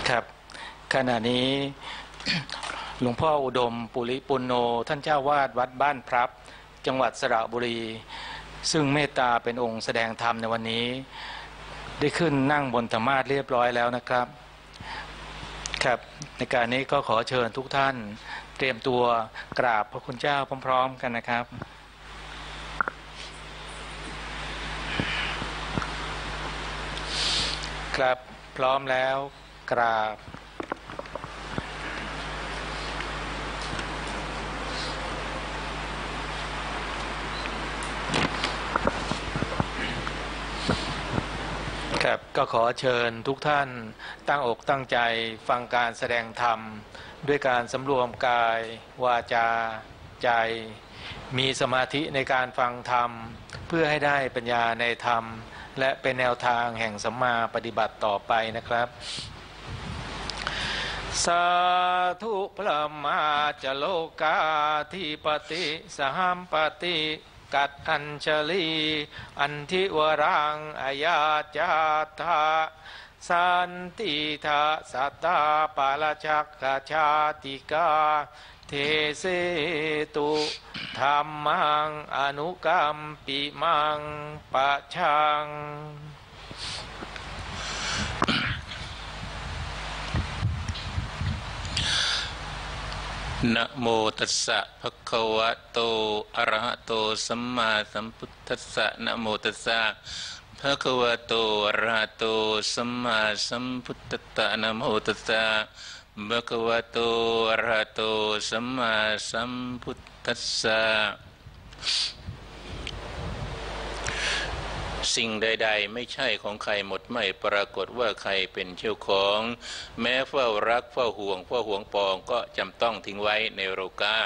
ครับขณะนี้หลวงพ่ออุดมปุริปุณโญท่านเจ้าวาดวัดบ้านพรับจังหวัดสระบุรีซึ่งเมตตาเป็นองค์แสดงธรรมในวันนี้ได้ขึ้นนั่งบนธรรมาสน์เรียบร้อยแล้วนะครับครับในการนี้ก็ขอเชิญทุกท่านเตรียมตัวกราบพระคุณเจ้าพร้อมๆกันนะครับครับพร้อมแล้วกราบครับก็ขอเชิญทุกท่านตั้งอกตั้งใจฟังการแสดงธรรมด้วยการสำรวมกายวาจาใจมีสมาธิในการฟังธรรมเพื่อให้ได้ปัญญาในธรรมและเป็นแนวทางแห่งสัมมาปฏิบัติต่อไปนะครับสาธุพระมาจโลกาธิปติสหัมปติกัดอัญชลีอันทิวรังอายาจาธาสันติทาสัตตาปาลชักขชาติกาเทเสตุธรรมังอนุกัมปิมังปะชังนะโมตัสสะภะคะวะโตอะระหะโตสัมมาสัมพุทธัสสะนะโมตัสสะภะคะวะโตอะระหะโตสัมมาสัมพุทธัสสะนะโมตัสสะภะคะวะโตอะระหะโตสัมมาสัมพุทธัสสะสิ่งใดๆไม่ใช่ของใครหมดไม่ปรากฏว่าใครเป็นเจ้าของแม้เฝ้ารักเฝ้าห่วงปองก็จำต้องทิ้งไว้ในโลกา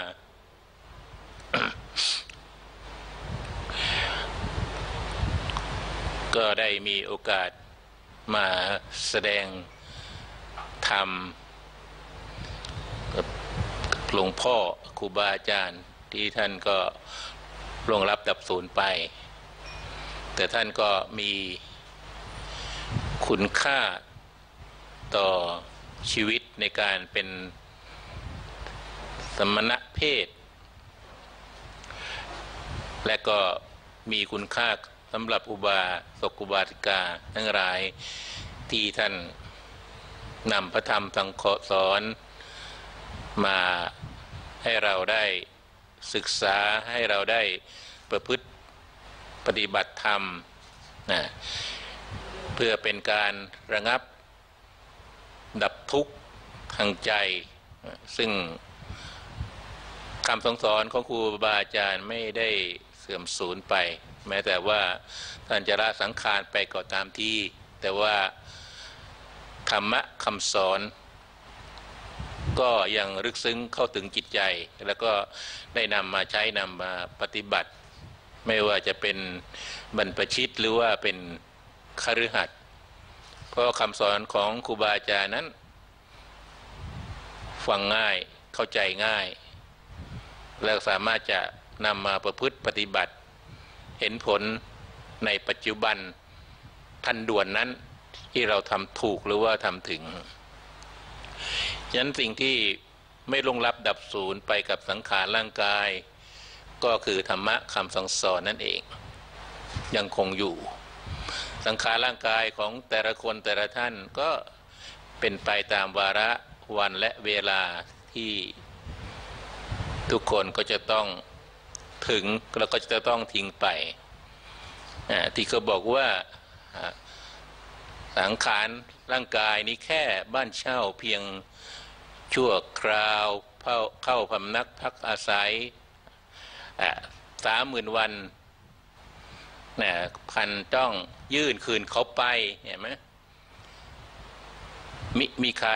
ก็ได้มีโอกาสมาแสดงธรรมกับหลวงพ่อครูบาอาจารย์ที่ท่านก็ล่วงลับดับสูญไปแต่ท่านก็มีคุณค่าต่อชีวิตในการเป็นสมณเพศและก็มีคุณค่าสำหรับอุบาสกอุบาสิกาทั้งหลายที่ท่านนำพระธรรมสั่งสอนมาให้เราได้ศึกษาให้เราได้ประพฤติปฏิบัติธรรมนะเพื่อเป็นการระงับดับทุกข์ทางใจซึ่งคำสอนของครูบาอาจารย์ไม่ได้เสื่อมสูญไปแม้แต่ว่าท่านจะละสังขารไปก็ตามที่แต่ว่าธรรมะคำสอนก็ยังลึกซึ้งเข้าถึงจิตใจแล้วก็ได้นำมาใช้นำมาปฏิบัติไม่ว่าจะเป็นบรรพชิตหรือว่าเป็นคฤหัสถ์เพราะคำสอนของครูบาอาจารย์นั้นฟังง่ายเข้าใจง่ายและสามารถจะนำมาประพฤติปฏิบัติเห็นผลในปัจจุบันทันด่วนนั้นที่เราทำถูกหรือว่าทำถึงฉะนั้นสิ่งที่ไม่ลงลับดับสูญไปกับสังขารร่างกายก็คือธรรมะคำสั่งสอนนั่นเองยังคงอยู่สังขารร่างกายของแต่ละคนแต่ละท่านก็เป็นไปตามวาระวันและเวลาที่ทุกคนก็จะต้องถึงแล้วก็จะต้องทิ้งไปที่เขาบอกว่าสังขารร่างกายนี้แค่บ้านเช่าเพียงชั่วคราวเข้าพำนักพักอาศัย30,000 วันเนี่ยพันต้องยื่นคืนเขาไปเห็นไหมมีใคร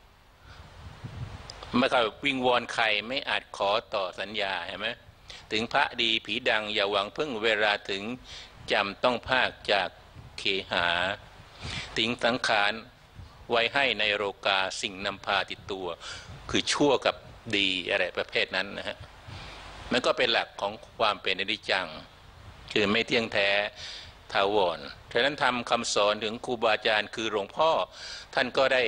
ไม่ค่อยวิงวอนใครไม่อาจขอต่อสัญญาเห็นไหมถึงพระดีผีดังอย่าหวังพึ่งเวลาถึงจำต้องภาคจากเคหาทิ้งสังขารไว้ให้ในโลกาสิ่งนำพาติดตัวคือชั่วกับดีอะไรประเภทนั้นนะฮะมันก็เป็นหลักของความเป็นอนิจจังคือไม่เที่ยงแท้ถาวรฉะนั้นทำคำสอนถึงครูบาอาจารย์คือหลวงพ่อท่านก็ได้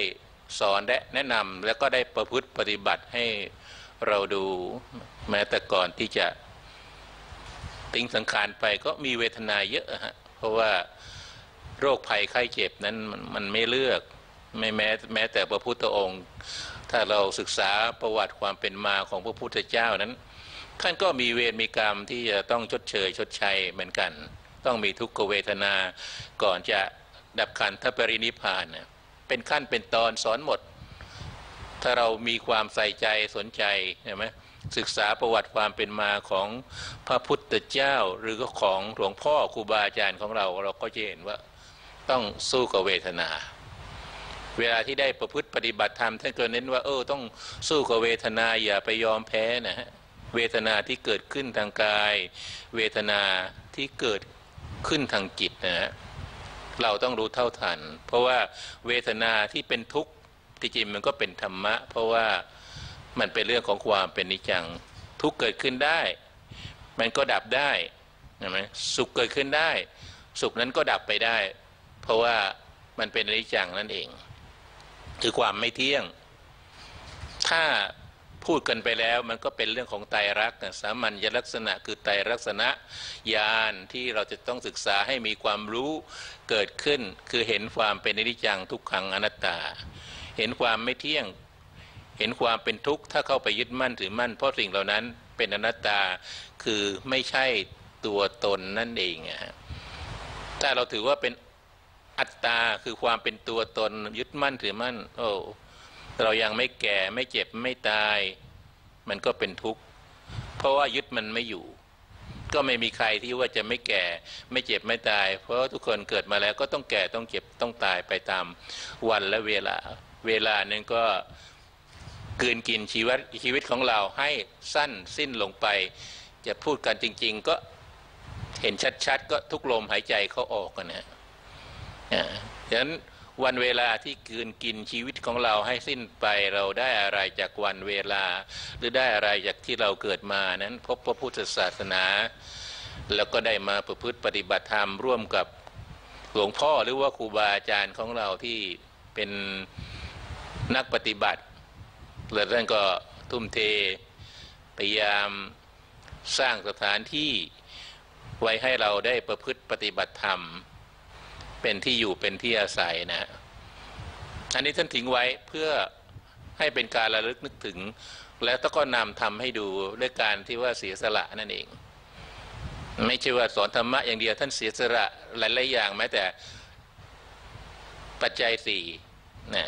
สอนและแนะนำแล้วก็ได้ประพฤติปฏิบัติให้เราดูแม้แต่ก่อนที่จะทิ้งสังขารไปก็มีเวทนาเยอะฮะเพราะว่าโรคภัยไข้เจ็บนั้นมันไม่เลือกไม่แม้แต่พระพุทธองค์ถ้าเราศึกษาประวัติความเป็นมาของพระพุทธเจ้านั้นท่านก็มีเวรมีกรรมที่จะต้องชดเชยชดใช้เหมือนกันต้องมีทุกขเวทนาก่อนจะดับขันธปรินิพพานเป็นขั้นเป็นตอนสอนหมดถ้าเรามีความใส่ใจสนใจใช่ไหมศึกษาประวัติความเป็นมาของพระพุทธเจ้าหรือของหลวงพ่อครูบาอาจารย์ของเราก็จะเห็นว่าต้องสู้กับเวทนาเวลาที่ได้ประพฤติปฏิบัติธรรมท่านก็เน้นว่าต้องสู้กับเวทนาอย่าไปยอมแพ้นะฮะเวทนาที่เกิดขึ้นทางกายเวทนาที่เกิดขึ้นทางจิตนะฮะเราต้องรู้เท่าทันเพราะว่าเวทนาที่เป็นทุกข์ที่จริงมันก็เป็นธรรมะเพราะว่ามันเป็นเรื่องของความเป็นนิจจังทุกข์เกิดขึ้นได้มันก็ดับได้ใช่ไหมสุขเกิดขึ้นได้สุขนั้นก็ดับไปได้เพราะว่ามันเป็นอนิจจังนั่นเองคือความไม่เที่ยงถ้าพูดกันไปแล้วมันก็เป็นเรื่องของไตรลักษณ์สามัญลักษณะคือไตรลักษณะญาณที่เราจะต้องศึกษาให้มีความรู้เกิดขึ้นคือเห็นความเป็นอนิจจังทุกขังอนัตตาเห็นความไม่เที่ยงเห็นความเป็นทุกข์ถ้าเข้าไปยึดมั่นถือมั่นเพราะสิ่งเหล่านั้นเป็นอนัตตาคือไม่ใช่ตัวตนนั่นเองถ้าเราถือว่าเป็นอัตตาคือความเป็นตัวตนยึดมั่นถือมั่นเรายังไม่แก่ไม่เจ็บไม่ตายมันก็เป็นทุกข์เพราะว่ายึดมันไม่อยู่ก็ไม่มีใครที่ว่าจะไม่แก่ไม่เจ็บไม่ตายเพราะทุกคนเกิดมาแล้วก็ต้องแก่ต้องเจ็บต้องตายไปตามวันและเวลานั้นก็กลืนกินชีวิตของเราให้สั้นสิ้นลงไปจะพูดกันจริงๆก็เห็นชัดๆก็ทุกลมหายใจเขาออกกันนะฉะนั้นวันเวลาที่กลืนกินชีวิตของเราให้สิ้นไปเราได้อะไรจากวันเวลาหรือได้อะไรจากที่เราเกิดมานั้นพบพระพุทธศาสนาแล้วก็ได้มาประพฤติปฏิบัติธรรมร่วมกับหลวงพ่อหรือว่าครูบาอาจารย์ของเราที่เป็นนักปฏิบัติแล้วท่านก็ทุ่มเทพยายามสร้างสถานที่ไว้ให้เราได้ประพฤติปฏิบัติธรรมเป็นที่อยู่เป็นที่อาศัยนะอันนี้ท่านทิ้งไว้เพื่อให้เป็นการระลึกนึกถึงแล้วก็นำทำให้ดูด้วยการที่ว่าเสียสละนั่นเองไม่ใช่ว่าสอนธรรมะอย่างเดียวท่านเสียสละหลายๆอย่างแม้แต่ปัจจัยสี่นะ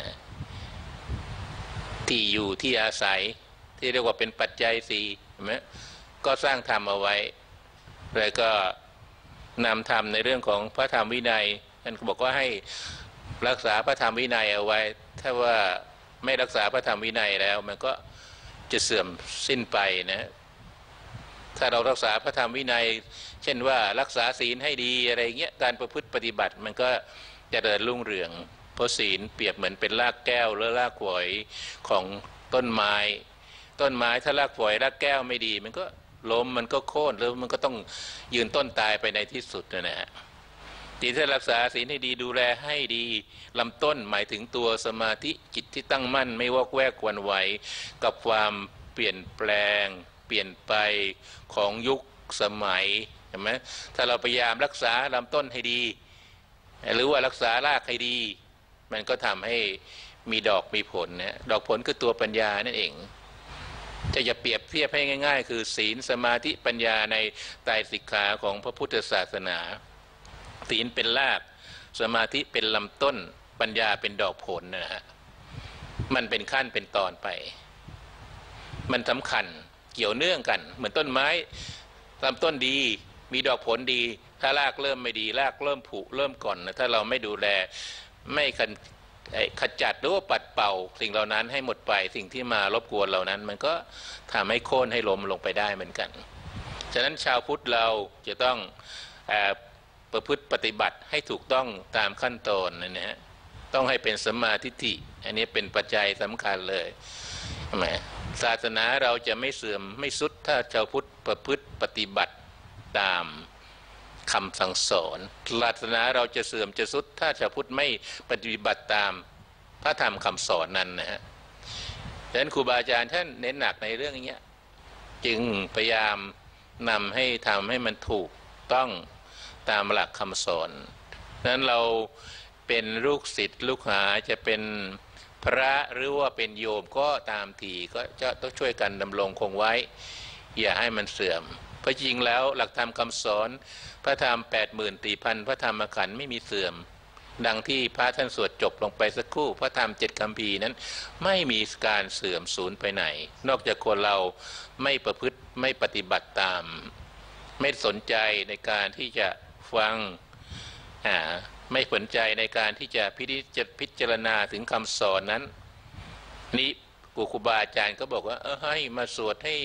ที่อยู่ที่อาศัยที่เรียกว่าเป็นปัจจัยสี่เห็นไหมก็สร้างธรรมเอาไว้แล้วก็นำธรรมในเรื่องของพระธรรมวินัยท่านบอกว่าให้รักษาพระธรรมวินัยเอาไว้ถ้าว่าไม่รักษาพระธรรมวินัยแล้วมันก็จะเสื่อมสิ้นไปนะถ้าเรารักษาพระธรรมวินัยเช่นว่ารักษาศีลให้ดีอะไรเงี้ยการประพฤติปฏิบัติมันก็จะเดินรุ่งเรืองเพราะศีลเปรียบเหมือนเป็นรากแก้วหรือรากฝอยของต้นไม้ถ้ารากฝอยรากแก้วไม่ดีมันก็ล้มมันก็โค่นแล้วมันก็ต้องยืนต้นตายไปในที่สุดนะฮะที่ถ้ารักษาศีลให้ดีดูแลให้ดีลำต้นหมายถึงตัวสมาธิจิตที่ตั้งมั่นไม่วอกแวกหวั่นไหวกับความเปลี่ยนแปลงเปลี่ยนไปของยุคสมัยเห็นไหมถ้าเราพยายามรักษาลำต้นให้ดีหรือว่ารักษารากให้ดีมันก็ทำให้มีดอกมีผลนะดอกผลคือตัวปัญญานั่นเองจะเปรียบเทียบให้ง่ายๆคือศีลสมาธิปัญญาในไตรสิกขาของพระพุทธศาสนาศีลเป็นรากสมาธิเป็นลำต้นปัญญาเป็นดอกผลนะฮะมันเป็นขั้นเป็นตอนไปมันสำคัญเกี่ยวเนื่องกันเหมือนต้นไม้ลำต้นดีมีดอกผลดีถ้ารากเริ่มไม่ดีรากเริ่มผุเริ่มก่อนนะถ้าเราไม่ดูแลไม่ขจัดหรือว่าปัดเป่าสิ่งเหล่านั้นให้หมดไปสิ่งที่มารบกวนเหล่านั้นมันก็ทำให้โค่นให้ล้มลงไปได้เหมือนกันฉะนั้นชาวพุทธเราจะต้องประพฤติปฏิบัติให้ถูกต้องตามขั้นตอนนะฮะต้องให้เป็นสัมมาทิฏฐิอันนี้เป็นปัจจัยสำคัญเลยศาสนาเราจะไม่เสื่อมไม่สุดถ้าชาวพุทธประพฤติปฏิบัติตามคำสั่งสอนศาสนาเราจะเสื่อมจะสุดถ้าชาวพุทธไม่ปฏิบัติตามพระธรรมคำสอนนั้นนะฮะดังนั้นครูบาอาจารย์ท่านเน้นหนักในเรื่องนี้จึงพยายามนำให้ทำให้มันถูกต้องตามหลักคำสอนนั้นเราเป็นลูกศิษย์ลูกหาจะเป็นพระหรือว่าเป็นโยมก็ตามทีก็จะต้องช่วยกันดำรงคงไว้อย่าให้มันเสื่อมเพราะจริงแล้วหลักธรรมคำสอนพระธรรม84,000พระธรรมขันธ์ไม่มีเสื่อมดังที่พระท่านสวดจบลงไปสักครู่พระธรรม7คัมภีร์นั้นไม่มีการเสื่อมสูญไปไหนนอกจากคนเราไม่ประพฤติไม่ปฏิบัติตามไม่สนใจในการที่จะฟังไม่สนใจในการที่จะพิจารณาถึงคำสอนนั้นนี่ครูบาอาจารย์ก็บอกว่าให้มาสวดให้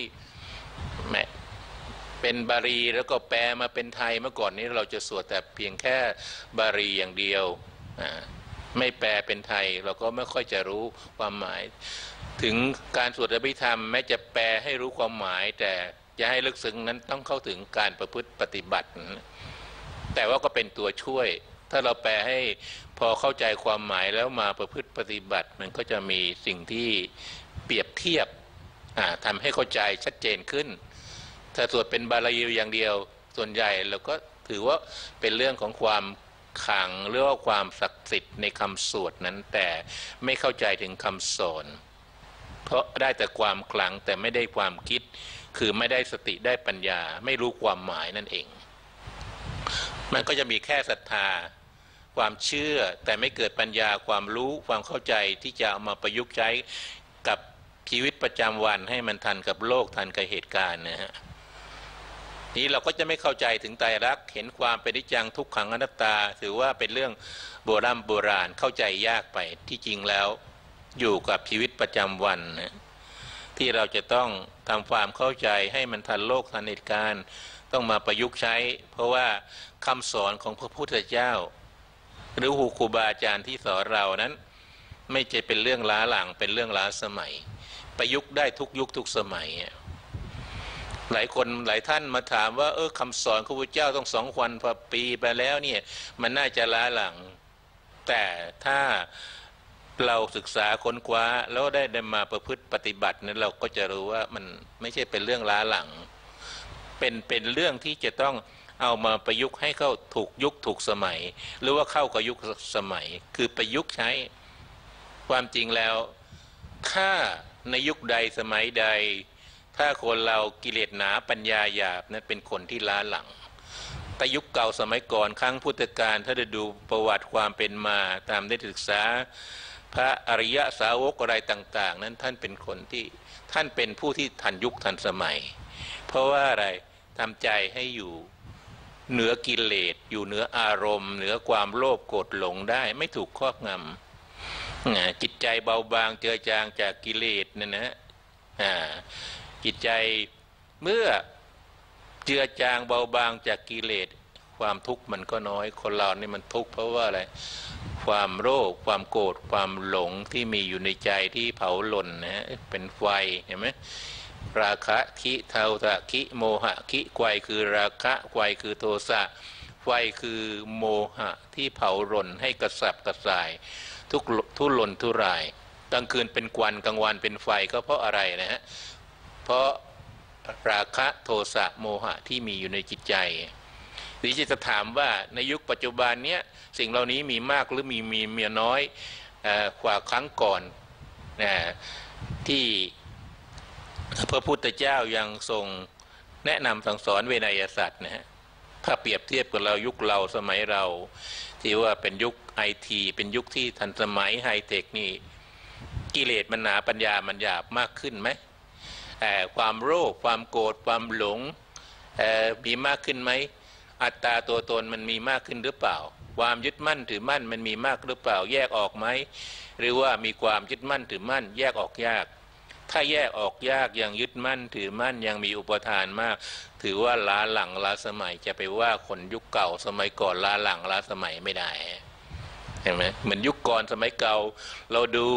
เป็นบาลีแล้วก็แปลมาเป็นไทยเมื่อก่อนนี้เราจะสวดแต่เพียงแค่บาลีอย่างเดียวไม่แปลเป็นไทยเราก็ไม่ค่อยจะรู้ความหมายถึงการสวดอภิธรรมแม้จะแปลให้รู้ความหมายแต่จะให้ลึกซึ้งนั้นต้องเข้าถึงการประพฤติปฏิบัติแต่ว่าก็เป็นตัวช่วยถ้าเราแปลให้พอเข้าใจความหมายแล้วมาประพฤติปฏิบัติมันก็จะมีสิ่งที่เปรียบเทียบทำให้เข้าใจชัดเจนขึ้นถ้าสวดเป็นบาลีอย่างเดียวส่วนใหญ่เราก็ถือว่าเป็นเรื่องของความขลังหรือว่าความศักดิ์สิทธิ์ในคำสวดนั้นแต่ไม่เข้าใจถึงคำสอนเพราะได้แต่ความขลังแต่ไม่ได้ความคิดคือไม่ได้สติได้ปัญญาไม่รู้ความหมายนั่นเองมันก็จะมีแค่ศรัทธาความเชื่อแต่ไม่เกิดปัญญาความรู้ความเข้าใจที่จะเอามาประยุกต์ใช้กับชีวิตประจำวันให้มันทันกับโลกทันกับเหตุการณ์นะฮะนี้เราก็จะไม่เข้าใจถึงไตรลักษณ์เห็นความเป็นอนิจจังทุกขังอนัตตาถือว่าเป็นเรื่องโบราณเข้าใจยากไปที่จริงแล้วอยู่กับชีวิตประจำวันนะที่เราจะต้องทำความเข้าใจให้มันทันโลกทันเหตุการณ์ต้องมาประยุกต์ใช้เพราะว่าคำสอนของพระพุทธเจ้าหรือครูบาอาจารย์ที่สอนเรานั้นไม่ใช่เป็นเรื่องล้าหลังเป็นเรื่องล้าสมัยประยุกต์ได้ทุกยุคทุกสมัยหลายคนหลายท่านมาถามว่าคำสอนของพระพุทธเจ้าต้อง2,000 ปีไปแล้วเนี่ยมันน่าจะล้าหลังแต่ถ้าเราศึกษาค้นคว้าแล้วได้มาประพฤติปฏิบัตินั้นเราก็จะรู้ว่ามันไม่ใช่เป็นเรื่องล้าหลังเป็นเรื่องที่จะต้องเอามาประยุกต์ให้เข้าถูกยุคถูกสมัยหรือว่าเข้ากับยุคสมัยคือประยุกต์ใช้ความจริงแล้วถ้าในยุคใดสมัยใดถ้าคนเรากิเลสหนาปัญญาหยาบนั้นเป็นคนที่ล้าหลังแต่ยุคเก่าสมัยก่อนครั้งพุทธกาลถ้าได้ดูประวัติความเป็นมาตามได้ศึกษาพระอริยสาวกอะไรต่างๆนั้นท่านเป็นคนที่ท่านเป็นผู้ที่ทันยุคทันสมัยเพราะว่าอะไรทำใจให้อยู่เหนือกิเลสอยู่เหนืออารมณ์เหนือความโลภโกรธหลงได้ไม่ถูกครอบงำจิตใจเบาบางเจือจางจากกิเลสนั่นนะจิตใจเมื่อเจือจางเบาบางจากกิเลสความทุกข์มันก็น้อยคนเรานี่มันทุกข์เพราะว่าอะไรความโลภความโกรธความหลงที่มีอยู่ในใจที่เผาหล่นนะเป็นไฟเห็นไหมราคะคิเทาทะคิโมหะคิไฟคือราคะไฟคือโทสะไฟคือโมหะที่เผาหล่นให้กระสับกระส่ายทุรนทุรายกลางคืนเป็นควันกลางวันเป็นไฟก็เพราะอะไรนะฮะเพราะราคะโทสะโมหะที่มีอยู่ในจิตใจหรือจะถามว่าในยุคปัจจุบันเนี้ยสิ่งเหล่านี้มีมากหรือมีน้อยกว่าครั้งก่อนที่พระพุทธเจ้ายังทรงแนะนำสั่งสอนเวนยสัตว์นะฮะถ้าเปรียบเทียบกับเรายุคเราสมัยเราที่ว่าเป็นยุคITเป็นยุคที่ทันสมัยไฮเทคนี่กิเลสมันหนาปัญญามันหยาบมากขึ้นไหมความโลภความโกรธความหลงมีมากขึ้นไหมอัตตาตัวตนมันมีมากขึ้นหรือเปล่าความยึดมั่นถือมั่นมันมีมากหรือเปล่าแยกออกไหมหรือว่ามีความยึดมั่นถือมั่นแยกออกยากถ้าแยกออกยากยังยึดมั่นถือมั่นยังมีอุปทานมากถือว่าล้าหลังล้าสมัยจะไปว่าคนยุคเก่าสมัยก่อนล้าหลังล้าสมัยไม่ได้เห็นไหมเหมือนยุคก่อนสมัยเก่าเราดู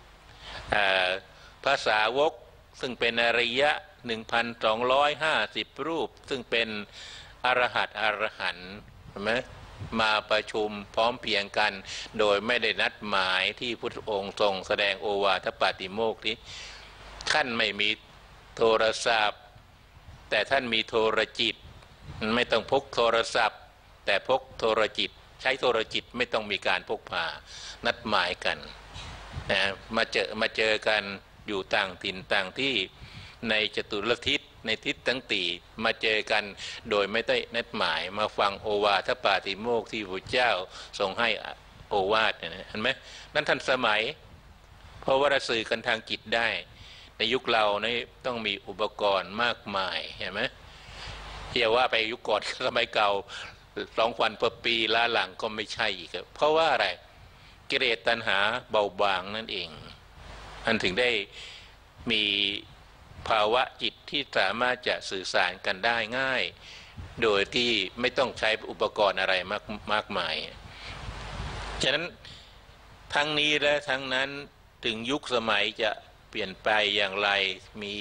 ภาษาวกซึ่งเป็นอริยะ 1,250 รูปซึ่งเป็นอรหันต์เห็นไหมมาประชุมพร้อมเพรียงกันโดยไม่ได้นัดหมายที่พุทธองค์ทรงแสดงโอวาทปาติโมกข์นี้ท่านไม่มีโทรศัพท์แต่ท่านมีโทรจิตไม่ต้องพกโทรศัพท์แต่พกโทรจิตใช้โทรจิตไม่ต้องมีการพกพานัดหมายกันนะมาเจอกันอยู่ต่างถิ่นต่างที่ในจตุรทิศในทิศทั้งตีมาเจอกันโดยไม่ได้นัดหมายมาฟังโอวาทปาติโมกข์ที่พระเจ้าทรงให้โอวาทเนี่ยเห็นไหมนั้นทันสมัยเพราะว่าเราสื่อกันทางจิตได้ในยุคเราเนี่ยต้องมีอุปกรณ์มากมายเห็นไหมอย่าว่าไปยุคก่อนสมัยเก่า2,000 ปีล้าหลังก็ไม่ใช่อีกเพราะว่าอะไรกิเลสตัณหาเบาบางนั่นเองอันถึงได้มีภาวะจิตที่สามารถจะสื่อสารกันได้ง่ายโดยที่ไม่ต้องใช้อุปกรณ์อะไรมากมายฉะนั้นทั้งนี้และทั้งนั้นถึงยุคสมัยจะเปลี่ยนไปอย่างไรมี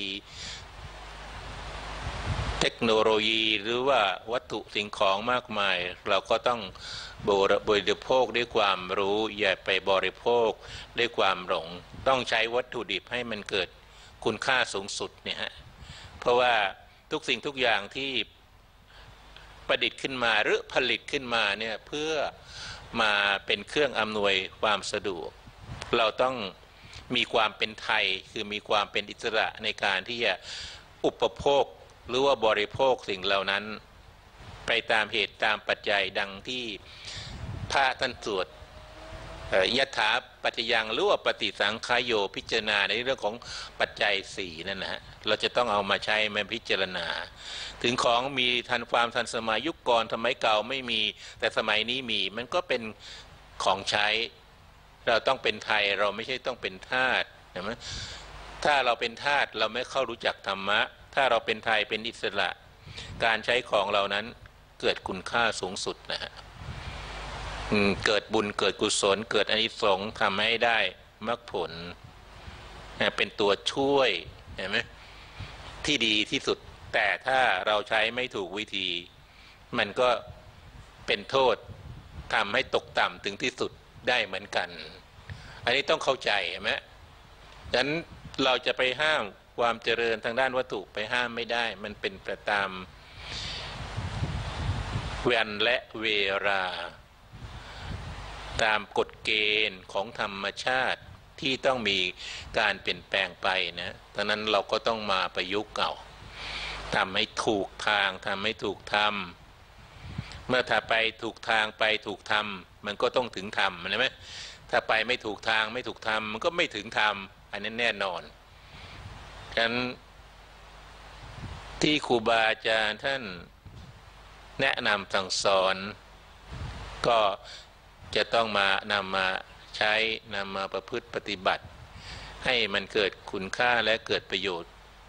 เทคโนโลยีหรือว่าวัตถุสิ่งของมากมายเราก็ต้องบริโภคด้วยความรู้อย่าไปบริโภคด้วยความหลงต้องใช้วัตถุดิบให้มันเกิดคุณค่าสูงสุดเนี่ยฮะเพราะว่าทุกสิ่งทุกอย่างที่ประดิษฐ์ขึ้นมาหรือผลิตขึ้นมาเนี่ยเพื่อมาเป็นเครื่องอำนวยความสะดวกเราต้องมีความเป็นไทยคือมีความเป็นอิสระในการที่จะอุปโภคหรือว่าบริโภคสิ่งเหล่านั้นไปตามเหตุตามปัจจัยดังที่พระท่านสวดยถาปัจจยังหรือว่าปฏิสังขายโยพิจารณาในเรื่องของปัจจัย4นั่นนะฮะเราจะต้องเอามาใช้มาพิจารณาถึงของมีทันความทันสมัยยุคก่อนสมัยเก่าไม่มีแต่สมัยนี้มีมันก็เป็นของใช้เราต้องเป็นไทยเราไม่ใช่ต้องเป็นทาสเห็นไหมถ้าเราเป็นทาสเราไม่เข้ารู้จักธรรมะถ้าเราเป็นไทยเป็นอิสระการใช้ของเรานั้นเกิดคุณค่าสูงสุดนะฮะเกิดบุญเกิดกุศลเกิดอานิสงส์ทำให้ได้มรรคผลเป็นตัวช่วยเห็นไหมที่ดีที่สุดแต่ถ้าเราใช้ไม่ถูกวิธีมันก็เป็นโทษทำให้ตกต่ำถึงที่สุดได้เหมือนกันอันนี้ต้องเข้าใจใช่ไหมฉะนั้นเราจะไปห้ามความเจริญทางด้านวัตถุไปห้ามไม่ได้มันเป็นไปตามวันและเวลาตามกฎเกณฑ์ของธรรมชาติที่ต้องมีการเปลี่ยนแปลงไปนะดังนั้นเราก็ต้องมาประยุกต์เอาทำให้ถูกทางทำให้ถูกธรรมเมื่อถ้าไปถูกทางไปถูกธรรมมันก็ต้องถึงธรรมใช่ไหมถ้าไปไม่ถูกทางไม่ถูกธรรมมันก็ไม่ถึงธรรมอันนั้นแน่นอนฉะนั้นที่ครูบาอาจารย์ท่านแนะนำสั่งสอนก็จะต้องนำมาใช้นำมาประพฤติปฏิบัติให้มันเกิดคุณค่าและเกิดประโยชน์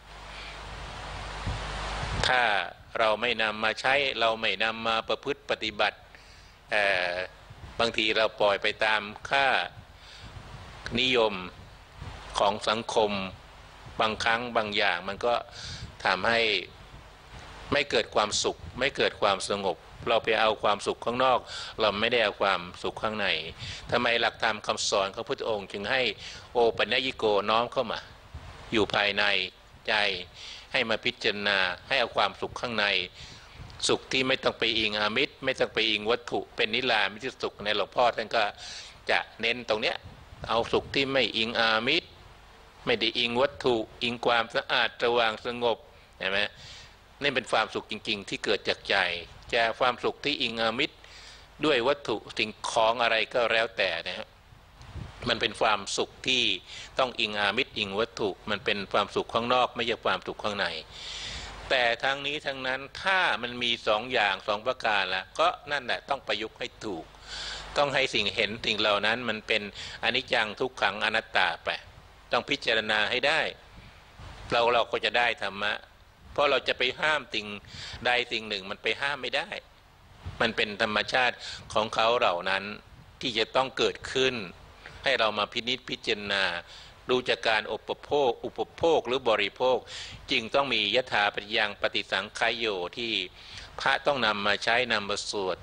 ถ้าเราไม่นำมาใช้เราไม่นำมาประพฤติปฏิบัติบางทีเราปล่อยไปตามค่านิยมของสังคมบางครั้งบางอย่างมันก็ทำให้ไม่เกิดความสุขไม่เกิดความสงบเราไปเอาความสุขข้างนอกเราไม่ได้เอาความสุขข้างในทำไมหลักธรรมคำสอนของพระพุทธองค์จึงให้โอปัญญิโกน้อมเข้ามาอยู่ภายในใจให้มาพิจารณาให้เอาความสุขข้างในสุขที่ไม่ต้องไปอิงอามิตรไม่ต้องไปอิงวัตถุเป็นนิรามิตสุขในหลวงพ่อท่านก็จะเน้นตรงเนี้ยเอาสุขที่ไม่อิงอามิตรไม่ได้อิงวัตถุอิงความสะอาดสว่างสงบเห็นไหมนี่เป็นความสุขจริงๆที่เกิดจากใจจะความสุขที่อิงอามิตรด้วยวัตถุสิ่งของอะไรก็แล้วแต่นะฮะมันเป็นความสุขที่ต้องอิงอามิตรอิงวัตถุมันเป็นความสุขข้างนอกไม่ใช่ความสุขข้างในแต่ทั้งนี้ทั้งนั้นถ้ามันมี2 อย่าง2 ประการแล้วก็นั่นแหละต้องประยุกต์ให้ถูกต้องให้สิ่งเห็นสิ่งเหล่านั้นมันเป็นอนิจจังทุกขังอนัตตาไปต้องพิจารณาให้ได้เราก็จะได้ธรรมะเพราะเราจะไปห้ามสิ่งใดสิ่งหนึ่งมันไปห้ามไม่ได้มันเป็นธรรมชาติของเขาเหล่านั้นที่จะต้องเกิดขึ้นให้เรามาพินิจพิจารณาดูจากการอุปโภคหรือบริโภคจึงต้องมียถาปัจจยังปฏิสังขายโยที่พระต้องนำมาใช้นำมาสวด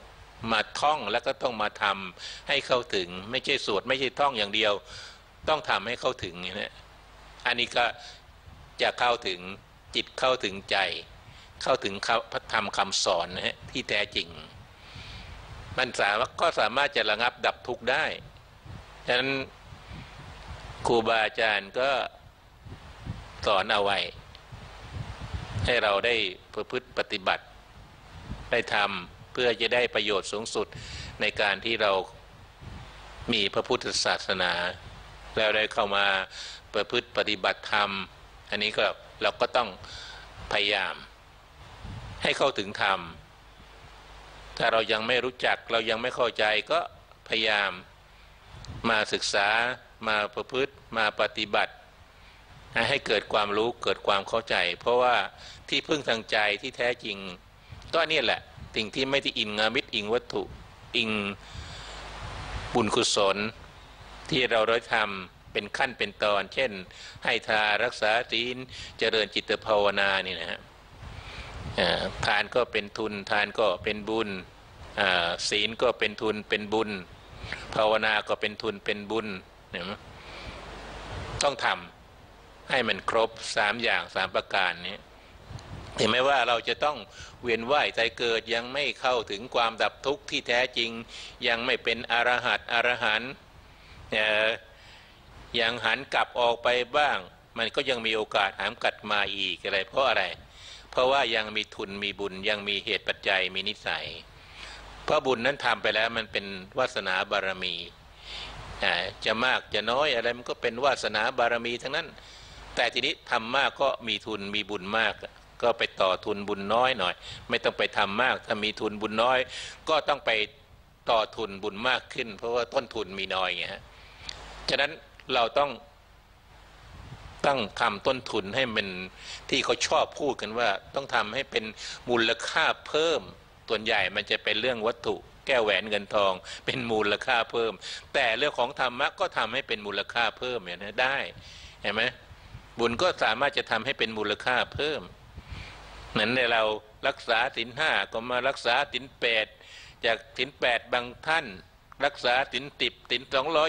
มาท่องแล้วก็ต้องมาทำให้เข้าถึงไม่ใช่สวดไม่ใช่ท่องอย่างเดียวต้องทำให้เข้าถึงเนี่ยอันนี้ก็จะเข้าถึงจิตเข้าถึงใจเข้าถึงพระธรรมคำสอนนะฮะที่แท้จริงมันสามารถจะระงับดับทุกข์ได้ฉะนั้นครูบาอาจารย์ก็สอนเอาไว้ให้เราได้ประพฤติปฏิบัติได้ทำเพื่อจะได้ประโยชน์สูงสุดในการที่เรามีพระพุทธศาสนาแล้วได้เข้ามาประพฤติปฏิบัติธรรมอันนี้ก็เราก็ต้องพยายามให้เข้าถึงธรรมถ้าเรายังไม่รู้จักเรายังไม่เข้าใจก็พยายามมาศึกษามาประพฤติมาปฏิบัติให้เกิดความรู้เกิดความเข้าใจเพราะว่าที่พึ่งทางใจที่แท้จริงก็นี่แหละสิ่งที่ไม่ที่อิงอามิตรอิงวัตถุอิงบุญกุศลที่เราได้ทำเป็นขั้นเป็นตอนเช่นให้ทานรักษาศีลเจริญจิตภาวนานี่นะฮะทานก็เป็นทุนทานก็เป็นบุญศีลก็เป็นทุนเป็นบุญภาวนาก็เป็นทุนเป็นบุญเนี่ยต้องทำให้มันครบ3อย่าง3ประการนี้เห็นไหมว่าเราจะต้องเวียนว่ายตายเกิดยังไม่เข้าถึงความดับทุกข์ที่แท้จริงยังไม่เป็นอรหันต์ยังหันกลับออกไปบ้างมันก็ยังมีโอกาสหันกลับมาอีกอะไรเพราะอะไรเพราะว่ายังมีทุนมีบุญยังมีเหตุปัจจัยมีนิสัยเพราะบุญนั้นทำไปแล้วมันเป็นวาสนาบารมีจะมากจะน้อยอะไรมันก็เป็นวาสนาบารมีทั้งนั้นแต่ทีนี้ทำมากก็มีทุนมีบุญมากก็ไปต่อทุนบุญน้อยหน่อยไม่ต้องไปทำมากถ้ามีทุนบุญน้อยก็ต้องไปต่อทุนบุญมากขึ้นเพราะว่าต้นทุนมีน้อยไงฮะฉะนั้นเราต้องทำต้นทุนให้มันที่เขาชอบพูดกันว่าต้องทำให้เป็นมูลค่าเพิ่มส่วนใหญ่มันจะเป็นเรื่องวัตถุแก้วแหวนเงินทองเป็นมูลค่าเพิ่มแต่เรื่องของธรรมะก็ทำให้เป็นมูลค่าเพิ่มอย่างนี้ได้เห็นไหมบุญก็สามารถจะทำให้เป็นมูลค่าเพิ่มเหมือนในเรารักษาศีล5ก็มารักษาศีล8จากศีล8บางท่านรักษาศีล10ศีล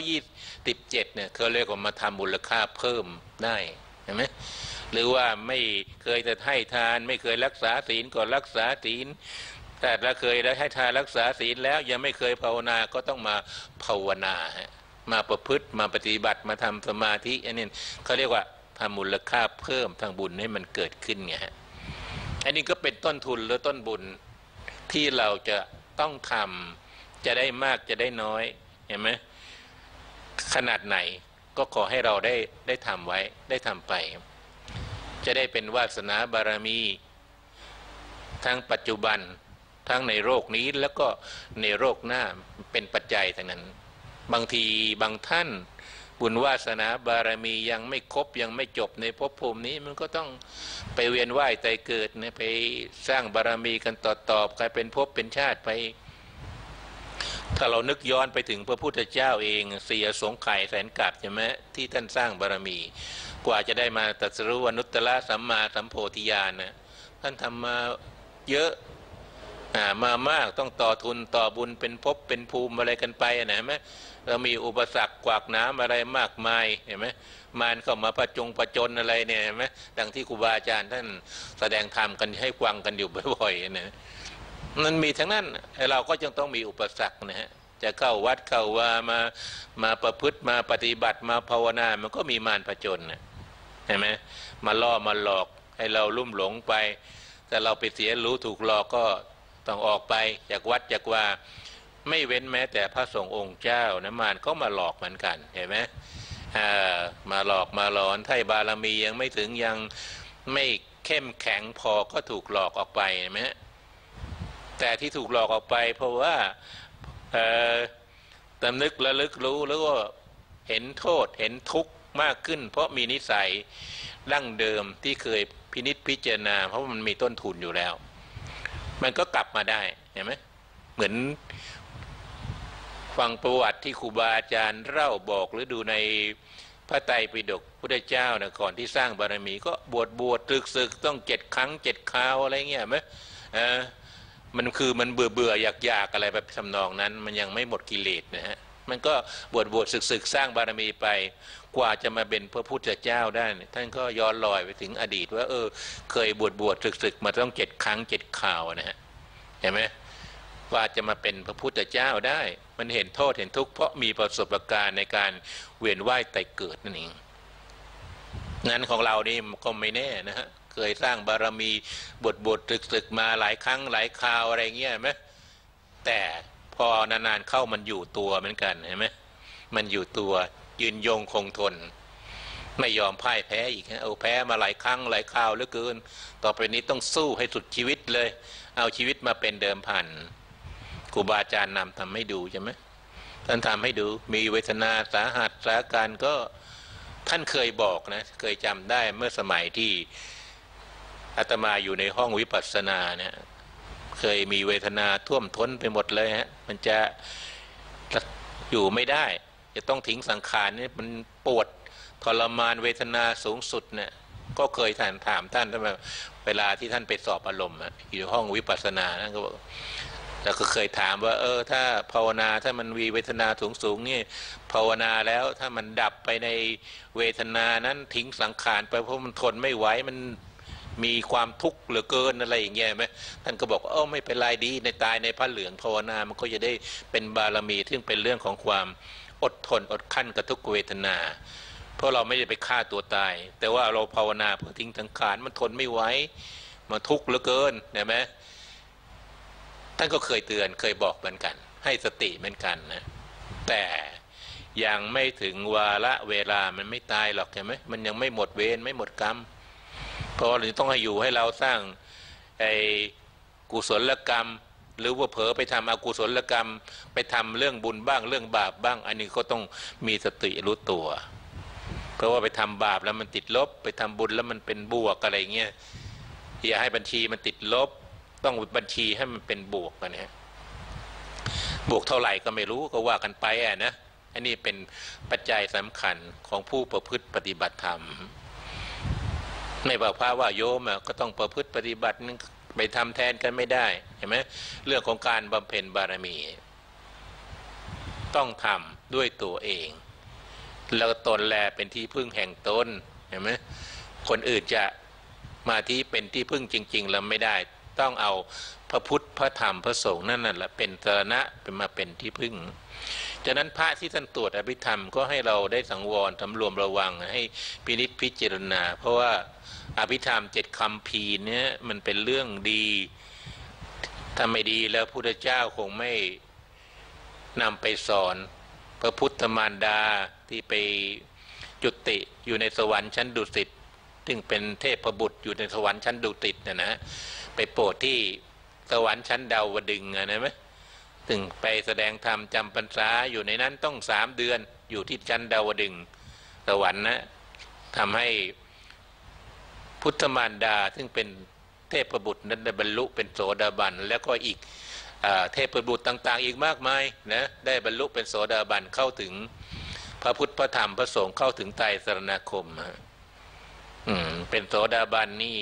227เนี่ยเขาเรียกว่ามาทำมูลค่าเพิ่มได้เห็นไหมหรือว่าไม่เคยจะให้ทานไม่เคยรักษาศีลก็รักษาศีลแต่เราเคยได้ให้ทานรักษาศีลแล้วยังไม่เคยภาวนาก็ต้องมาภาวนามาประพฤติมาปฏิบัติมาทำสมาธิอันนี้เขาเรียกว่าทำมูลค่าเพิ่มทางบุญให้มันเกิดขึ้นไงฮะอันนี้ก็เป็นต้นทุนหรือต้นบุญที่เราจะต้องทำจะได้มากจะได้น้อยเห็นไหมขนาดไหนก็ขอให้เราได้ทำไว้ได้ทำไปจะได้เป็นวาสนาบารมีทั้งปัจจุบันทั้งในโลกนี้แล้วก็ในโลกหน้าเป็นปัจจัยทั้งนั้นบางทีบางท่านบุญวาสนาบารมียังไม่ครบยังไม่จบในภพภูมินี้มันก็ต้องไปเวียนว่ายตายเกิดไปสร้างบารมีกันต่อๆกลายเป็นภพเป็นชาติไปถ้าเรานึกย้อนไปถึงพระพุทธเจ้าเองเสียสงไข่แสนกาพใช่ไหมที่ท่านสร้างบารมีกว่าจะได้มาตรัสรู้อนุตตรสัมมาสัมโพธิญาณนะท่านทำมาเยอะมามากต้องต่อทุนต่อบุญเป็นภพเป็นภูมิอะไรกันไปนะเห็นไหมเรามีอุปสรรคกวากน้ำอะไรมากมายเห็นไหมมารเข้ามาประจนอะไรเนี่ยเห็นไหมดังที่ครูบาอาจารย์ท่านแสดงธรรมกันให้ฟังกันอยู่บ่อยๆนะมันมีทั้งนั้นเราก็จึงต้องมีอุปสรรคนะฮะจะเข้าวัดเข้าว่ามาประพฤติมาปฏิบัติมาภาวนามันก็มีมารผจญนะเห็นไหมมาล่อมาหลอกให้เราลุ่มหลงไปแต่เราไปเสียรู้ถูกหลอกก็ต้องออกไปจากวัดจากว่าไม่เว้นแม้แต่พระสงฆ์องค์เจ้านะมารก็มาหลอกเหมือนกันเห็นไหมมาหลอกมาหลอนถ้าบารมียังไม่ถึงยังไม่เข้มแข็งพอก็ถูกหลอกออกไปเห็นไหมแต่ที่ถูกหลอกออกไปเพราะว่าตำนึกระลึกรู้แล้วก็เห็นโทษเห็นทุกข์มากขึ้นเพราะมีนิสัยดั้งเดิมที่เคยพินิจพิจารณาเพราะมันมีต้นทุนอยู่แล้วมันก็กลับมาได้เห็นไหมเหมือนฟังประวัติที่ครูบาอาจารย์เล่าบอกหรือดูในพระไตรปิฎกพุทธเจ้านะก่อนที่สร้างบารมีก็บวชศึกต้อง7 ครั้ง 7 คราวอะไรเงี้ยไหมมันคือมันเบื่อเบื่ออยากอะไรแบบทำนองนั้นมันยังไม่หมดกิเลสนะฮะมันก็บวชศึกสร้างบารมีไปกว่าจะมาเป็นพระพุทธเจ้าได้ท่านก็ย้อนลอยไปถึงอดีตว่าเคยบวชศึกมาต้อง7 ครั้ง 7 ข่าวนะฮะเห็นไหมว่าจะมาเป็นพระพุทธเจ้าได้มันเห็นโทษเห็นทุกข์เพราะมีประสบการณ์ในการเวียนว่ายตายเกิดนั่นเองงั้นของเรานี่ก็ไม่แน่นะฮะเคยสร้างบารมีบวชศึกมาหลายครั้งหลายคราวอะไรเงี้ยไหมแต่พอนานๆเข้ามันอยู่ตัวเหมือนกันเห็นไหมมันอยู่ตัวยืนยงคงทนไม่ยอมพ่ายแพ้อีกแพ้มาหลายครั้งหลายคราวเหลือเกินต่อไปนี้ต้องสู้ให้สุดชีวิตเลยเอาชีวิตมาเป็นเดิมพันครูบาอาจารย์นำทำให้ดูใช่ไหมท่านทำให้ดูมีเวทนาสาหัสสาการก็ท่านเคยบอกนะเคยจำได้เมื่อสมัยที่อาตมาอยู่ในห้องวิปัสสนาเนี่ยเคยมีเวทนาท่วมท้นไปหมดเลยฮะมันจะอยู่ไม่ได้จะต้องทิ้งสังขารนี่มันปวดทรมานเวทนาสูงสุดเนี่ยก็เคยถามท่านเวลาที่ท่านไปสอบอารมณ์อยู่ห้องวิปัสสนาท่านก็บอกแล้วก็เคยถามว่าถ้าภาวนาถ้ามันมีเวทนาสูงนี่ภาวนาแล้วถ้ามันดับไปในเวทนานั้นทิ้งสังขารไปเพราะมันทนไม่ไหวมันมีความทุกข์เหลือเกินอะไรอย่างเงี้ยไหมท่านก็บอกไม่เป็นไรดีในตายในพระเหลืองภาวนามันก็จะได้เป็นบารมีซึ่งเป็นเรื่องของความอดทนอดขั้นกับทุกเวทนาเพราะเราไม่ได้ไปฆ่าตัวตายแต่ว่าเราภาวนาเพื่อทิ้งสังขารมันทนไม่ไหวมันทุกข์เหลือเกินเห็นไหมท่านก็เคยเตือนเคยบอกเหมือนกันให้สติเหมือนกันนะแต่ยังไม่ถึงวาระเวลามันไม่ตายหรอกใช่ไหมมันยังไม่หมดเวรไม่หมดกรรมเพราะเราต้องให้อยู่ให้เราสร้างกุศลกรรมหรือว่าเผลอไปทำอกุศลกรรมไปทำเรื่องบุญบ้างเรื่องบาปบ้างอันนี้ก็ต้องมีสติรู้ตัวเพราะว่าไปทำบาปแล้วมันติดลบไปทำบุญแล้วมันเป็นบวกอะไรเงี้ยอย่าให้บัญชีมันติดลบต้องบัญชีให้มันเป็นบวกกันนะบวกเท่าไหร่ก็ไม่รู้ก็ว่ากันไปนะอันนี้เป็นปัจจัยสำคัญของผู้ประพฤติปฏิบัติธรรมไม่บอกพระว่าโยมก็ต้องประพฤติปฏิบัติไปทำแทนกันไม่ได้เห็นไหมเรื่องของการบำเพ็ญบารมีต้องทำด้วยตัวเองแล้วตนแลเป็นที่พึ่งแห่งตนเห็นไหมคนอื่นจะมาที่เป็นที่พึ่งจริงๆแล้วไม่ได้ต้องเอาพระพุทธพระธรรมพระสงฆ์นั่นแหละเป็นสรณะเป็นมาเป็นที่พึ่งฉะนั้นพระที่ท่านตรวจอภิธรรมก็ให้เราได้สังวรสำรวมระวังให้พินิจพิจารณาเพราะว่าอภิธรรม7 คำพีเนี่ยมันเป็นเรื่องดีถ้าไม่ดีแล้วพระพุทธเจ้าคงไม่นำไปสอนพระพุทธมารดาที่ไปจุติอยู่ในสวรรค์ชั้นดุสิตซึ่งเป็นเทพบุตรอยู่ในสวรรค์ชั้นดุสิตนะไปโปรดที่สวรรค์ชั้นดาวดึงนะไหมถึงไปแสดงธรรมจำพรรษาอยู่ในนั้นต้อง3 เดือนอยู่ที่ชั้นดาวดึงสวรรค์นะทำให้พุทธมารดาซึ่งเป็นเทพบุตรนั้นได้บรรลุเป็นโสดาบันแล้วก็อีกเทพบุตรต่างๆอีกมากมายนะได้บรรลุเป็นโสดาบันเข้าถึงพระพุทธพระธรรมพระสงฆ์เข้าถึงไตรสรณคมเป็นโสดาบันนี่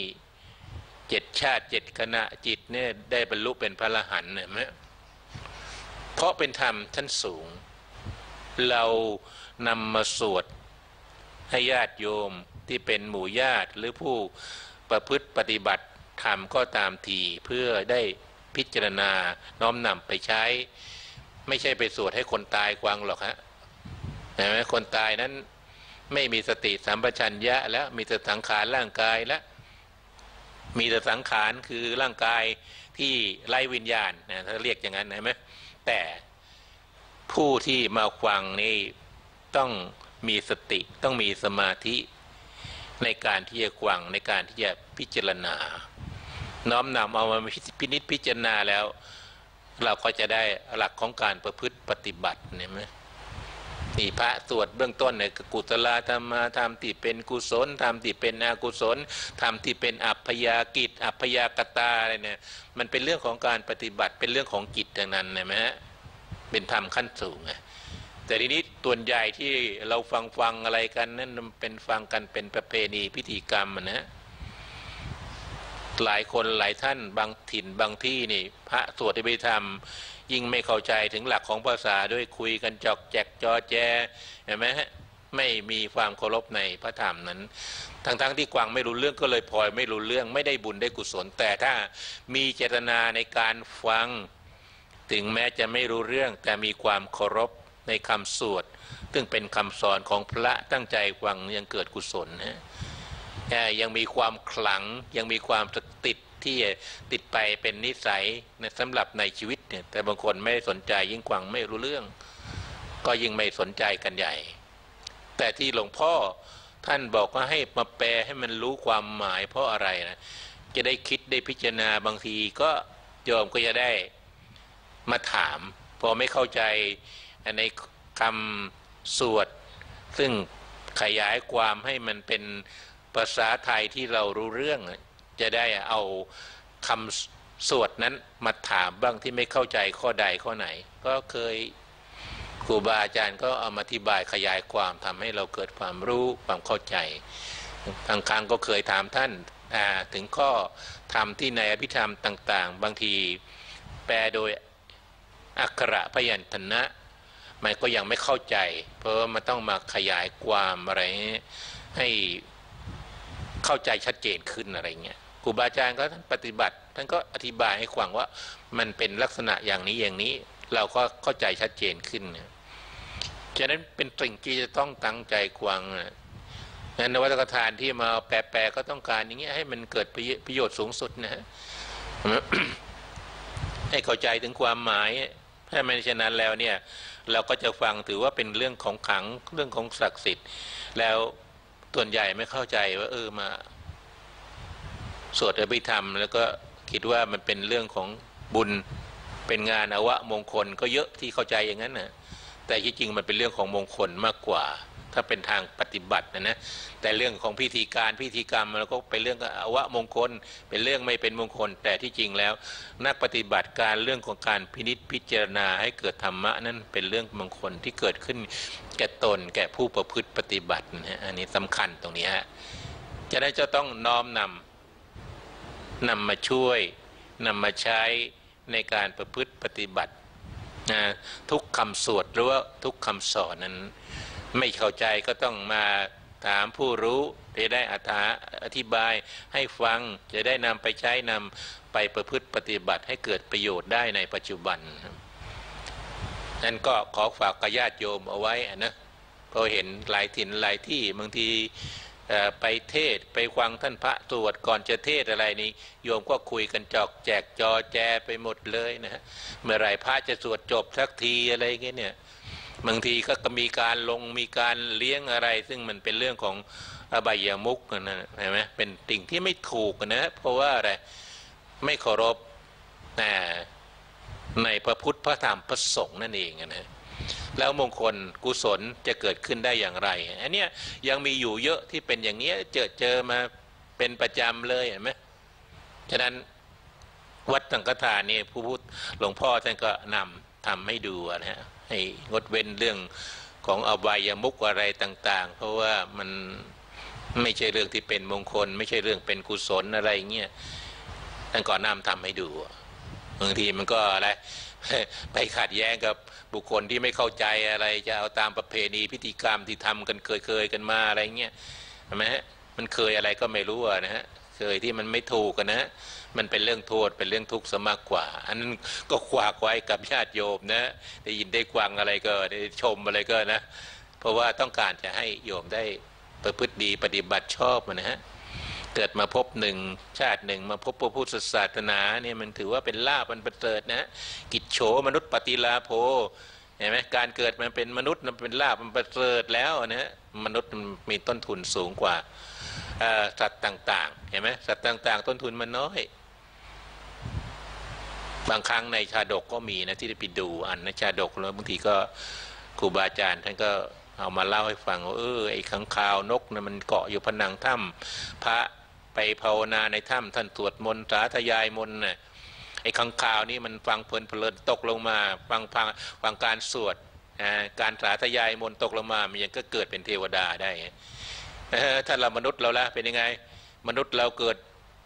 7 ชาติ7 ขณะจิตเนี่ยได้บรรลุเป็นพระอรหันต์เนี่ยไหมเพราะเป็นธรรมชั้นสูงเรานำมาสวดให้ญาติโยมที่เป็นหมู่ญาติหรือผู้ประพฤติปฏิบัติธรรมก็ตามทีเพื่อได้พิจารณาน้อมนำไปใช้ไม่ใช่ไปสวดให้คนตายฟังหรอกฮะเห็นไหมคนตายนั้นไม่มีสติสัมปชัญญะแล้วมีแต่สังขารร่างกายแล้วมีแต่สังขารคือร่างกายที่ไร้วิญญาณนะถ้าเรียกอย่างนั้นเห็นไหมแต่ผู้ที่มาฟังนี่ต้องมีสติต้องมีสมาธิในการที่จะฟังในการที่จะพิจารณาน้อมนำเอามาพินิจพิจารณาแล้วเราก็จะได้หลักของการประพฤติปฏิบัติเห็นไหมนี่พระสวดเบื้องต้นเนี่ยกุศลธรรมธรรมที่เป็นกุศลธรรมที่เป็นอกุศลธรรมที่เป็นอัพยากิจอัพยากตาอะไรเนี่ยมันเป็นเรื่องของการปฏิบัติเป็นเรื่องของจิตทั้งนั้นใช่ไหมฮะเป็นธรรมขั้นสูงไงแต่ทีนี้ส่วนใหญ่ที่เราฟังอะไรกันนั่นเป็นฟังกันเป็นประเพณีพิธีกรรมนะหลายคนหลายท่านบางถิ่นบางที่นี่พระสวดอภิธรรมยิ่งไม่เข้าใจถึงหลักของภาษาด้วยคุยกันจอกแจกจอแจเห็นไหมฮะไม่มีความเคารพในพระธรรมนั้นทั้งที่กวางไม่รู้เรื่องก็เลยพลอยไม่รู้เรื่องไม่ได้บุญได้กุศลแต่ถ้ามีเจตนาในการฟังถึงแม้จะไม่รู้เรื่องแต่มีความเคารพในคำสวดซึ่งเป็นคำสอนของพระตั้งใจฟังยังเกิดกุศลนะยังมีความขลังยังมีความติดที่ติดไปเป็นนิสัยสำหรับในชีวิตเนี่ยแต่บางคนไม่สนใจยิ่งกวางไม่รู้เรื่องก็ยิ่งไม่สนใจกันใหญ่แต่ที่หลวงพ่อท่านบอกว่าให้มาแปลให้มันรู้ความหมายเพราะอะไรนะจะได้คิดได้พิจารณาบางทีก็โยมก็จะได้มาถามพอไม่เข้าใจในคำสวดซึ่งขยายความให้มันเป็นภาษาไทยที่เรารู้เรื่องจะได้เอาคำสวดนั้นมาถามบ้างที่ไม่เข้าใจข้อใดข้อไหนก็เคยครูบาอาจารย์ก็เอามาอธิบายขยายความทำให้เราเกิดความรู้ความเข้าใจบางครั้งก็เคยถามท่านถึงข้อธรรมที่ในอภิธรรมต่างๆบางทีแปลโดยอักขระพยัญชนะมันก็ยังไม่เข้าใจเพราะว่ามันต้องมาขยายความอะไรให้เข้าใจชัดเจนขึ้นอะไรเงี้ยครูบาอาจารย์ก็ท่านปฏิบัติท่านก็อธิบายให้ฟังว่ามันเป็นลักษณะอย่างนี้อย่างนี้เราก็เข้าใจชัดเจนขึ้นฉะนั้นเป็นสิ่งที่จะต้องตั้งใจฟังนั้นนวัตกรรมที่มาแปลก็ต้องการอย่างเงี้ยให้มันเกิดประโยชน์สูงสุดนะฮะ ให้เข้าใจถึงความหมายถ้าไม่เช่นนั้นแล้วเนี่ยเราก็จะฟังถือว่าเป็นเรื่องของขลังเรื่องของศักดิ์สิทธิ์แล้วส่วนใหญ่ไม่เข้าใจว่ามาสวดอภิธรรมแล้วก็คิดว่ามันเป็นเรื่องของบุญเป็นงานอวมงคลก็เยอะที่เข้าใจอย่างนั้นนะแต่ที่จริงมันเป็นเรื่องของมงคลมากกว่าถ้าเป็นทางปฏิบัตินะแต่เรื่องของพิธีการพิธีกรรมเราก็เป็นเรื่องอวมงคลเป็นเรื่องไม่เป็นมงคลแต่ที่จริงแล้วนักปฏิบัติการเรื่องของการพินิจพิจารณาให้เกิดธรรมะนั้นเป็นเรื่องมงคลที่เกิดขึ้นแก่ตนแก่ผู้ประพฤติปฏิบัตินะอันนี้สำคัญตรงนี้ฮะจะได้จะต้องน้อมนำมาช่วยนำมาใช้ในการประพฤติปฏิบัติทุกคำสวดหรือว่าทุกคำสอนนั้นไม่เข้าใจก็ต้องมาถามผู้รู้จะได้อธิบายให้ฟังจะได้นำไปใช้นำไปประพฤติปฏิบัติให้เกิดประโยชน์ได้ในปัจจุบันนั่นก็ขอฝากกับญาติโยมเอาไว้นะเพราะเห็นหลายถิ่นหลายที่บางทีไปเทศไปฟังท่านพระสวดก่อนจะเทศอะไรนี้โยมก็คุยกันจอกแจกจอแจไปหมดเลยนะฮะเมื่อไรพระจะสวดจบสักทีอะไรเงี้ยเนี่ยบางทีก็มีการมีการเลี้ยงอะไรซึ่งมันเป็นเรื่องของอบายามุขนะเห็นไหมเป็นสิ่งที่ไม่ถูกนะเพราะว่าอะไรไม่เคารพในพระพุทธพระธรรมพระสงฆ์นั่นเองนะแล้วมงคลกุศลจะเกิดขึ้นได้อย่างไรอันนี้ยังมีอยู่เยอะที่เป็นอย่างนี้เจอมาเป็นประจำเลยเห็นไหมฉะนั้นวัดสังฆทานนี่ผู้พูดหลวงพ่อท่านก็นำทำให้ดูนะฮะให้งดเว้นเรื่องของอบายามุขอะไรต่างๆเพราะว่ามันไม่ใช่เรื่องที่เป็นมงคลไม่ใช่เรื่องเป็นกุศลอะไรเงี้ยท่านก่อนนำทำให้ดูบางทีมันก็อะไรไปขัดแย้งกับบุคคลที่ไม่เข้าใจอะไรจะเอาตามประเพณีพิธีกรรมที่ทำกันเคยกันมาอะไรเงี้ยใช่ไหมฮะมันเคยอะไรก็ไม่รู้นะฮะเคยที่มันไม่ถูกกันนะมันเป็นเรื่องโทษเป็นเรื่องทุกข์ซะมากกว่าอันนั้นก็ฝากไว้กับญาติโยมนะได้ยินได้ฟังอะไรก็ได้ชมอะไรก็นะเพราะว่าต้องการจะให้โยมได้ประพฤติดีปฏิบัติชอบนะฮะเกิดมาพบหนึ่งชาติหนึ่งมาพบพระพุทธศาสนาเนี่ยมันถือว่าเป็นลาภอันประเสริฐนะกิจโฉมนุษย์ปฏิลาโภเห็นไหมการเกิดมาเป็นมนุษย์มันเป็นลาภอันประเสริฐแล้วนะมนุษย์มีต้นทุนสูงกว่าสัตว์ต่างๆเห็นไหมสัตว์ต่างๆต้นทุนมันน้อยบางครั้งในชาดกก็มีนะที่ได้ไปดูในชาดกแล้วบางทีก็ครูบาอาจารย์ท่านก็เอามาเล่าให้ฟังว่าไอ้ขังคาวนกนะมันเกาะอยู่ผนังถ้ำพระไปภาวนาในถ้ำท่านสวดมนต์สาธยายมนต์น่ะไอ้ขังคาวนี่มันฟังเพลินตกลงมาฟังการสวดการสาธยายมนต์ตกลงมามันยังก็เกิดเป็นเทวดาได้ถ้าเรามนุษย์เราละเป็นยังไงมนุษย์เราเกิด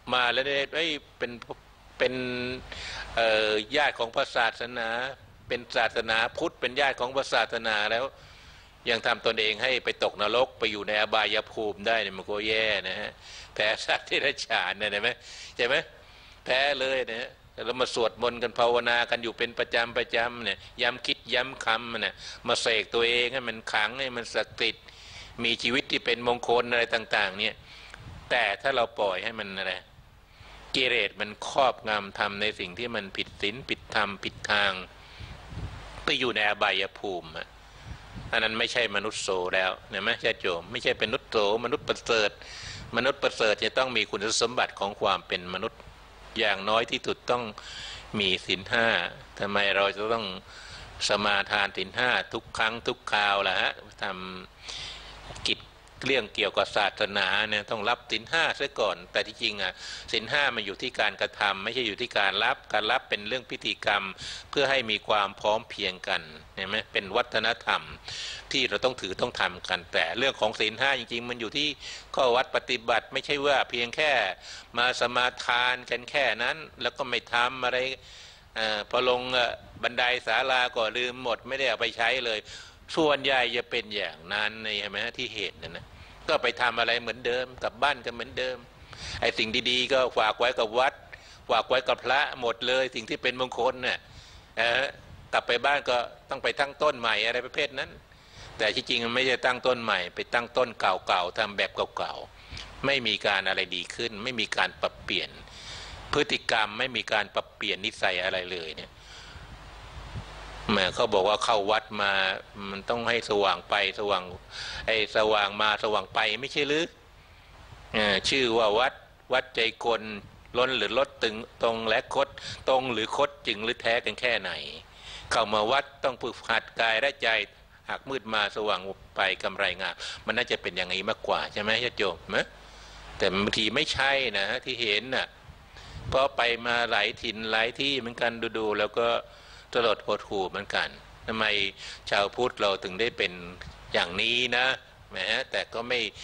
มาแล้วได้เป็นญาติของพระศาสนาเป็นศาสนาพุทธเป็นญาติของพระศาสนาแล้วยังทำตนเองให้ไปตกนรกไปอยู่ในอบายภูมิได้เนี่ยมันก็แย่นะฮะแพ้สัตว์ที่ไรฉานเนี่ยเห็นไหมใช่ไหมแพ้เลยนะฮะเรามาสวดมนต์กันภาวนากันอยู่เป็นประจำเนี่ยย้ำคิดย้ำคำเนี่ยมาเสกตัวเองให้มันขังให้มันศักดิ์สิทธิ์มีชีวิตที่เป็นมงคลอะไรต่างๆเนี่ยแต่ถ้าเราปล่อยให้มันอะไรกิเลสมันครอบงำทำในสิ่งที่มันผิดศีลผิดธรรมผิดทางไปอยู่ในอบายภูมิอันนั้นไม่ใช่มนุษย์โสแล้วเนี่ยไหมญาติโยมไม่ใช่เป็นมนุษย์โสมนุษย์ประเสริฐมนุษย์ประเสริฐจะต้องมีคุณสมบัติของความเป็นมนุษย์อย่างน้อยที่สุดต้องมีศีลห้าทำไมเราจะต้องสมาทานศีลห้าทุกครั้งทุกคราวล่ะฮะทำกิจเรื่องเกี่ยวกับศาสนาเนี่ยต้องรับศีลห้าซะก่อนแต่ที่จริงศีลห้ามันอยู่ที่การกระทำไม่ใช่อยู่ที่การรับเป็นเรื่องพิธีกรรมเพื่อให้มีความพร้อมเพรียงกันเห็นไหมเป็นวัฒนธรรมที่เราต้องถือต้องทำกันแต่เรื่องของศีลห้าจริงๆมันอยู่ที่ข้อวัดปฏิบัติไม่ใช่ว่าเพียงแค่มาสมาทานกันแค่นั้นแล้วก็ไม่ทำอะไรพอลงบันไดศาลาก็ลืมหมดไม่ได้เอาไปใช้เลยส่วนใหญ่จะเป็นอย่างนั้นใช่ไหมที่เหตุนะก็ไปทำอะไรเหมือนเดิมกลับบ้านก็เหมือนเดิมไอ้สิ่งดีๆก็ฝากไว้กับวัดฝากไว้กับพระหมดเลยสิ่งที่เป็นมงคลเนี่ยกลับไปบ้านก็ต้องไปตั้งต้นใหม่อะไรประเภทนั้นแต่ที่จริงมันไม่ใช่ตั้งต้นใหม่ไปตั้งต้นเก่าๆทำแบบเก่าๆไม่มีการอะไรดีขึ้นไม่มีการปรับเปลี่ยนพฤติกรรมไม่มีการปรับเปลี่ยนนิสัยอะไรเลยเนี่ยแม่เขาบอกว่าเข้าวัดมามันต้องให้สว่างไปสว่างสว่างมาสว่างไปไม่ใช่หรือชื่อว่าวัดใจคนล้นหรือลดตึงตรงและคดตรงหรือคดจริงหรือแท้กันแค่ไหนเข้ามาวัดต้องฝึกหัดกายและใจหากมืดมาสว่างไปกำไรงามมันน่าจะเป็นอย่างนี้มากกว่าใช่ไหมญาติโยมนะแต่บางทีไม่ใช่นะที่เห็นน่ะเพราะไปมาหลายถิ่นหลายที่เหมือนกันดูแล้วก็ตลอดหดหู่เหมือนกันทำไมชาวพุทธเราถึงได้เป็นอย่างนี้นะแหมแต่ก็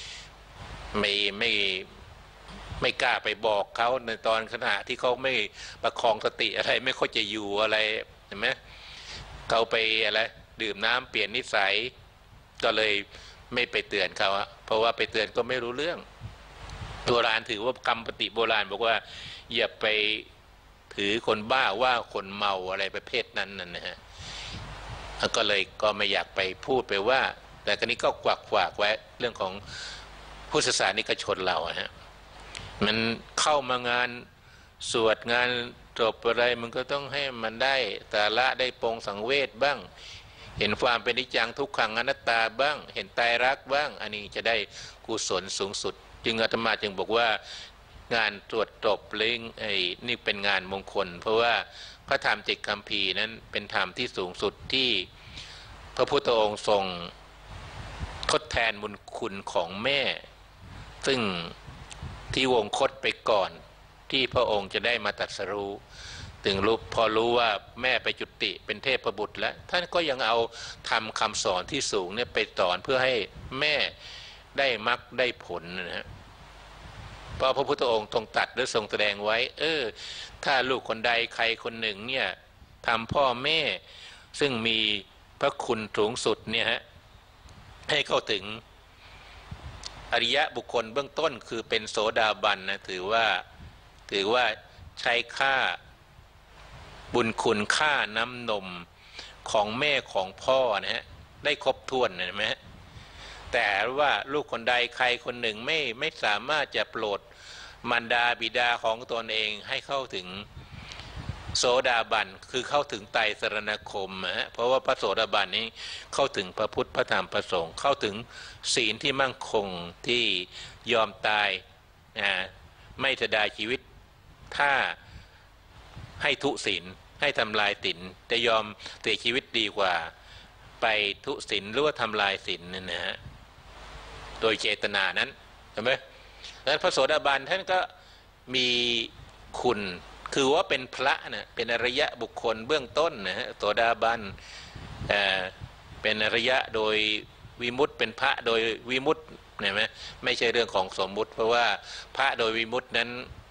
ไม่กล้าไปบอกเขาในตอนขณะที่เขาไม่ประคองสติอะไรไม่ค่อยจะอยู่อะไรเห็นไหมเขาไปอะไรดื่มน้ำเปลี่ยนนิสัยก็เลยไม่ไปเตือนเขาเพราะว่าไปเตือนก็ไม่รู้เรื่องโบราณถือว่ากรรมปฏิโบราณบอกว่าอย่าไปถือคนบ้าว่าคนเมาอะไรประเภทนั้นนะฮะก็เลยก็ไม่อยากไปพูดไปว่าแต่ก็นี้ก็ฝากไว้เรื่องของพุทธศาสนิกชนเราฮะมันเข้ามางานสวดงานจบอะไรมันก็ต้องให้มันได้สาระได้ปรงสังเวชบ้างเห็นความเป็นนิจจังทุกขังอนัตตาบ้างเห็นไตรลักษณ์บ้างอันนี้จะได้กุศลสูงสุดจึงอาตมาจึงบอกว่างานตรวจจบเรื่องนี่เป็นงานมงคลเพราะว่าพระธรรม7 คัมภีร์นั้นเป็นธรรมที่สูงสุดที่พระพุทธองค์ทรงทดแทนบุญคุณของแม่ซึ่งที่วงคตไปก่อนที่พระองค์จะได้มาตรัสรู้ถึงพอรู้ว่าแม่ไปจุติเป็นเทพบุตรแล้วท่านก็ยังเอาทำคำสอนที่สูงเนี่ยไปสอนเพื่อให้แม่ได้มรรคได้ผลนะฮะเพราะพระพุทธองค์ทรงตรัสหรือทรงแสดงไว้ถ้าลูกคนใดใครคนหนึ่งเนี่ยทำพ่อแม่ซึ่งมีพระคุณสูงสุดเนี่ยฮะให้เข้าถึงอริยะบุคคลเบื้องต้นคือเป็นโสดาบันนะถือว่าใช้ค่าบุญคุณค่าน้ำนมของแม่ของพ่อนะฮะได้ครบถ้วนเห็นไหมฮะแต่ว่าลูกคนใดใครคนหนึ่งไม่สามารถจะโปรดมารดาบิดาของตนเองให้เข้าถึงโสดาบันคือเข้าถึงไตรสรณคมฮะเพราะว่าพระโสดาบันนี้เข้าถึงพระพุทธพระธรรมพระสงฆ์เข้าถึงศีลที่มั่นคงที่ยอมตายไม่เสียดายชีวิตถ้าให้ทุศีลให้ทำลายศีลจะยอมเสียชีวิตดีกว่าไปทุศีลหรือว่าทำลายศีลนั่นนะฮะโดยเจตนานั้นเห็นไหมดังนั้นพระโสดาบันท่านก็มีคุณคือว่าเป็นพระนะเป็นอริยะบุคคลเบื้องต้นนะฮะโสดาบันเป็นอริยะโดยวิมุตติเป็นพระโดยวิมุตติเห็นไหมไม่ใช่เรื่องของสมมุติเพราะว่าพระโดยวิมุตตินั้น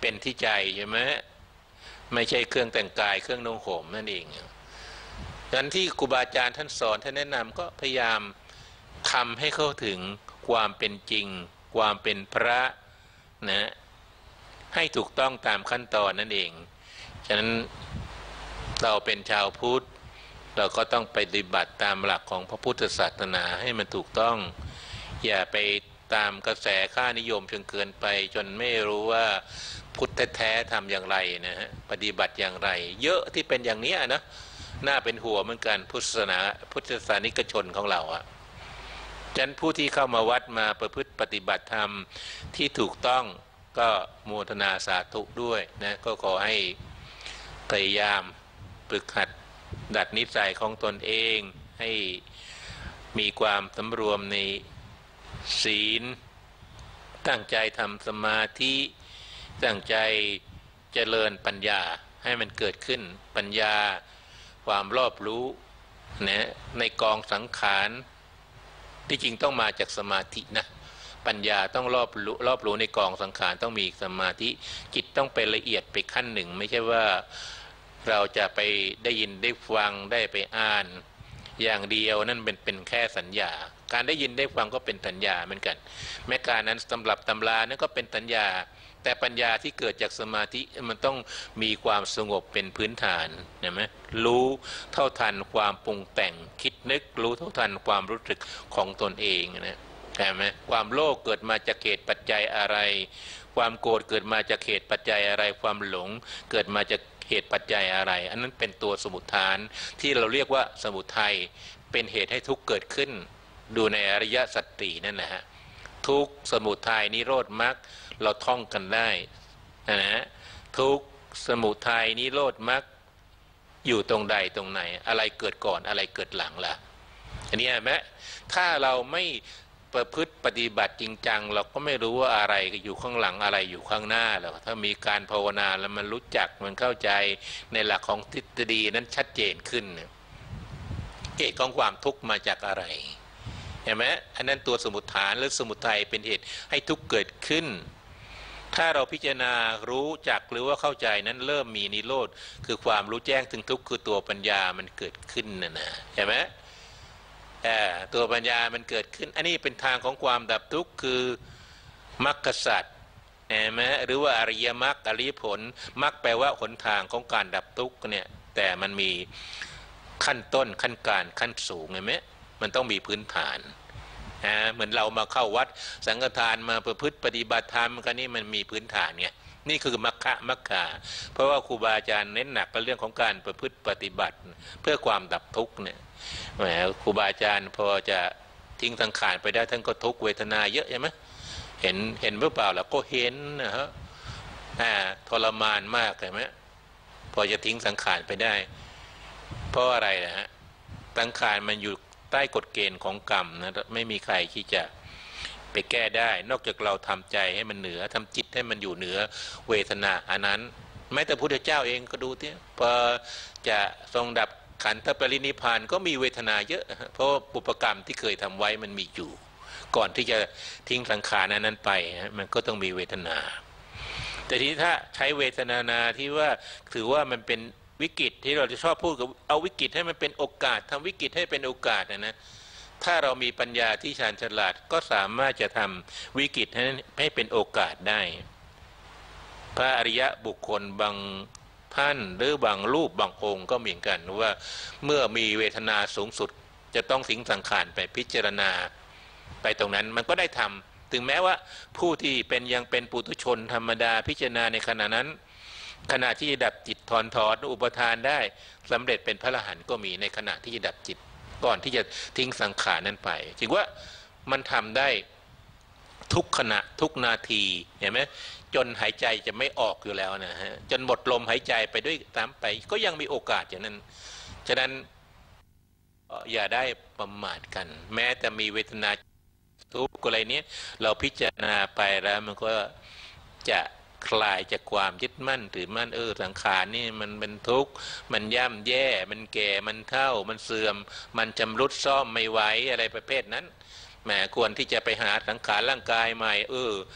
เป็นที่ใจใช่ไหมไม่ใช่เครื่องแต่งกายเครื่องนุ่งห่มนั่นเองดังนั้นที่ครูบาอาจารย์ท่านสอนท่านแนะนำก็พยายามทำให้เข้าถึงความเป็นจริงความเป็นพระนะให้ถูกต้องตามขั้นตอนนั่นเองฉะนั้นเราเป็นชาวพุทธเราก็ต้องไปปฏิบัติตามหลักของพระพุทธศาสนาให้มันถูกต้องอย่าไปตามกระแสค่านิยมจนเกินไปจนไม่รู้ว่าพุทธแท้ทำอย่างไรนะฮะปฏิบัติอย่างไรเยอะที่เป็นอย่างนี้นะน่าเป็นห่วงเหมือนกันพุทธศาสนิกชนของเราฉะนั้นผู้ที่เข้ามาวัดมาประพฤติปฏิบัติธรรมที่ถูกต้องก็โมทนาสาธุด้วยนะก็ขอให้พยายามฝึกหัดดัดนิสัยของตนเองให้มีความสำรวมในศีลตั้งใจทำสมาธิตั้งใจเจริญปัญญาให้มันเกิดขึ้นปัญญาความรอบรู้นะในกองสังขารที่จริงต้องมาจากสมาธินะปัญญาต้องรอบรู้ในกองสังขารต้องมีสมาธิจิตต้องเป็นละเอียดไปขั้นหนึ่งไม่ใช่ว่าเราจะไปได้ยินได้ฟังได้ไปอ่านอย่างเดียวนั่นเป็นแค่สัญญาการได้ยินได้ฟังก็เป็นสัญญาเหมือนกันแม้การนั้นสำหรับตำรานั้นก็เป็นสัญญาแต่ปัญญาที่เกิดจากสมาธิมันต้องมีความสงบเป็นพื้นฐานเห็นไหมรู้เท่าทันความปรุงแต่งคิดนึกรู้เท่าทันความรู้สึกของตนเองนะเห็นไหมความโลภเกิดมาจากเหตุปัจจัยอะไรความโกรธเกิดมาจากเหตุปัจจัยอะไรความหลงเกิดมาจากเหตุปัจจัยอะไรอันนั้นเป็นตัวสมุฏฐานที่เราเรียกว่าสมุทัยเป็นเหตุให้ทุกข์เกิดขึ้นดูในอริยสัจสี่นั่นนะฮะทุกข์สมุทัยนิโรธมรรคเราท่องกันได้นะฮะทุกข์สมุทัยนิโรธมรรคอยู่ตรงใดตรงไหนอะไรเกิดก่อนอะไรเกิดหลังล่ะอันนี้ไหมถ้าเราไม่ประพฤติปฏิบัติจริงจังเราก็ไม่รู้ว่าอะไรอยู่ข้างหลังอะไรอยู่ข้างหน้าหรอกถ้ามีการภาวนาแล้วมันรู้จักมันเข้าใจในหลักของทฤษฎีนั้นชัดเจนขึ้นเหตุของความทุกข์มาจากอะไรเห็นไหมอันนั้นตัวสมุฏฐานหรือสมุทัยเป็นเหตุให้ทุกข์เกิดขึ้นถ้าเราพิจารณารู้จักหรือว่าเข้าใจนั้นเริ่มมีนิโรธคือความรู้แจ้งถึงทุกข์คือตัวปัญญามันเกิดขึ้นนะเห็นไหมตัวปัญญามันเกิดขึ้นอันนี้เป็นทางของความดับทุกข์คือมรรคสัจเห็นไหมหรือว่าอริยมรรคอริยผลมรรคแปลว่าหนทางของการดับทุกข์เนี่ยแต่มันมีขั้นต้นขั้นกลางขั้นสูงเห็นไหมมันต้องมีพื้นฐานเหมือนเรามาเข้าวัดสังฆทานมาประพฤติปฏิบัติธรรมกันนี่มันมีพื้นฐานไงนี่คือมรรคเพราะว่าครูบาอาจารย์เน้นหนักกับเรื่องของการประพฤติปฏิบัติเพื่อความดับทุกข์เนี่ยแหมครูบาอาจารย์พอจะทิ้งสังขารไปได้ท่านก็ทุกข์เวทนาเยอะใช่ไหมเห็นหรือเปล่าล่ะก็เห็นนะฮะทรมานมากใช่ไหมพอจะทิ้งสังขารไปได้เพราะอะไรนะฮะสังขารมันอยู่ใต้กฎเกณฑ์ของกรรมนะไม่มีใครที่จะไปแก้ได้นอกจากเราทำใจให้มันเหนือทำจิตให้มันอยู่เหนือเวทนาอันนั้นแม้แต่พระพุทธเจ้าเองก็ดูที่พอจะทรงดับขันธปรินิพพานก็มีเวทนาเยอะเพราะบุพกรรมที่เคยทำไว้มันมีอยู่ก่อนที่จะทิ้งสังขารนั้นไปมันก็ต้องมีเวทนาแต่ทีนี้ถ้าใช้เวทนาที่ว่าถือว่ามันเป็นวิกฤตที่เราจะชอบพูดกับเอาวิกฤตให้มันเป็นโอกาสทำวิกฤตให้เป็นโอกาสนะถ้าเรามีปัญญาที่ชาญฉลาดก็สามารถจะทำวิกฤตให้เป็นโอกาสได้พระอริยะบุคคลบางท่านหรือบางรูปบางองค์ก็เหมือนกันว่าเมื่อมีเวทนาสูงสุดจะต้องทิ้งสังขารไปพิจารณาไปตรงนั้นมันก็ได้ทำถึงแม้ว่าผู้ที่ยังเป็นปุถุชนธรรมดาพิจารณาในขณะนั้นขณะที่จะดับจิตถอนอุปทานได้สำเร็จเป็นพระอรหันต์ก็มีในขณะที่จะดับจิตก่อนที่จะทิ้งสังขารนั้นไปถือว่ามันทำได้ทุกขณะทุกนาทีเห็นไหมจนหายใจจะไม่ออกอยู่แล้วนะฮะจนหมดลมหายใจไปด้วยตามไปก็ยังมีโอกาสอย่างนั้นฉะนั้นอย่าได้ประมาทกันแม้แต่มีเวทนาทุกข์อะไรนี้เราพิจารณาไปแล้วมันก็จะคลายจากความยึดมั่นถือมั่นสังขารนี่มันเป็นทุกข์มันย่ำแย่มันแก่มันเฒ่ามันเสื่อมมันชำรุดซ่อมไม่ไหวอะไรประเภทนั้นแหมควรที่จะไปหาสังขารร่างกายใหม่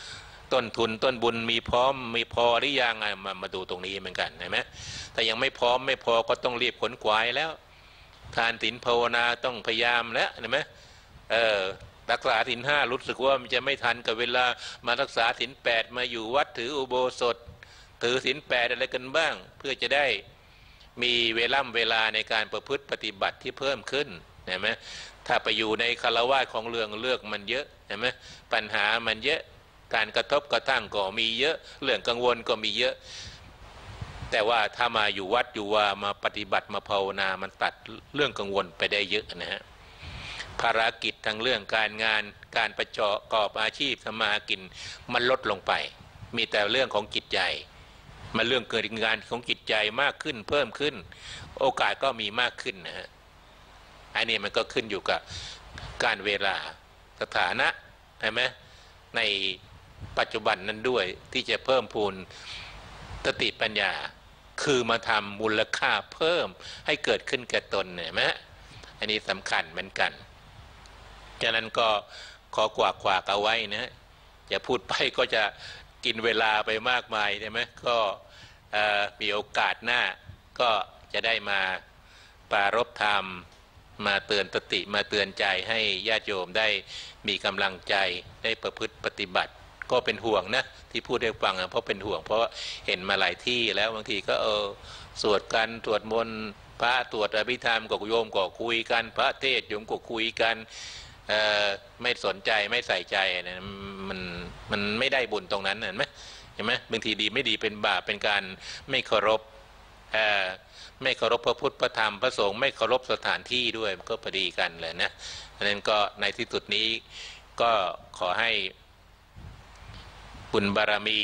ต้นทุนต้นบุญมีพร้อมมีพอหรือยังมาดูตรงนี้เหมือนกันเห็นไหมถ้ายังไม่พร้อมไม่พอก็ต้องรีบขนขวายแล้วทานศีลภาวนาต้องพยายามแล้วเห็นไหมรักษาศีลห้ารู้สึกว่ามันจะไม่ทันกับเวลามารักษาศีลแปดมาอยู่วัดถืออุโบสถถือศีลแปดอะไรกันบ้างเพื่อจะได้มีเวลาในการประพฤติปฏิบัติที่เพิ่มขึ้นเห็นไหมถ้าไปอยู่ในคารวะของเรื่องมันเยอะเห็นไหมปัญหามันเยอะการกระทบกระทั่งก็มีเยอะเรื่องกังวลก็มีเยอะแต่ว่าถ้ามาอยู่วัดอยู่ว่ามาปฏิบัติมาภาวนามันตัดเรื่องกังวลไปได้เยอะนะฮะภารกิจทางเรื่องการงานการประกอบอาชีพทำมาหากินมันลดลงไปมีแต่เรื่องของจิตใจมันเรื่องเกิดงานของจิตใจมากขึ้นเพิ่มขึ้นโอกาสก็มีมากขึ้นนะฮะอันนี้มันก็ขึ้นอยู่กับการเวลาสถานะใช่ไหมในปัจจุบันนั้นด้วยที่จะเพิ่มพูนสติปัญญาคือมาทำมูลค่าเพิ่มให้เกิดขึ้นแก่ตนเนี่ยไหมอันนี้สำคัญเหมือนกันฉะนั้นก็ขอกวากเอาไว้นะอย่าพูดไปก็จะกินเวลาไปมากมายใช่ไหมก็มีโอกาสหน้าก็จะได้มาปรารภธรรมมาเตือนสติมาเตือนใจให้ญาติโยมได้มีกำลังใจได้ประพฤติปฏิบัติก็เป็นห่วงนะที่พูดให้ฟังเพราะเป็นห่วงเพราะเห็นมาหลายที่แล้วบางทีก็สวดกันสวดมนต์พระตรวจอภิธรรมกับโยมก็คุยกันพระเทศโยมก็คุยกันไม่สนใจไม่ใส่ใจนะมันไม่ได้บุญตรงนั้นเห็นไหมบางทีดีไม่ดีเป็นบาปเป็นการไม่เคารพไม่เคารพพระพุทธพระธรรมพระสงฆ์ไม่เคารพสถานที่ด้วยก็พอดีกันเลยนะดังนั้นก็ในที่สุดนี้ก็ขอให้บุญบารมี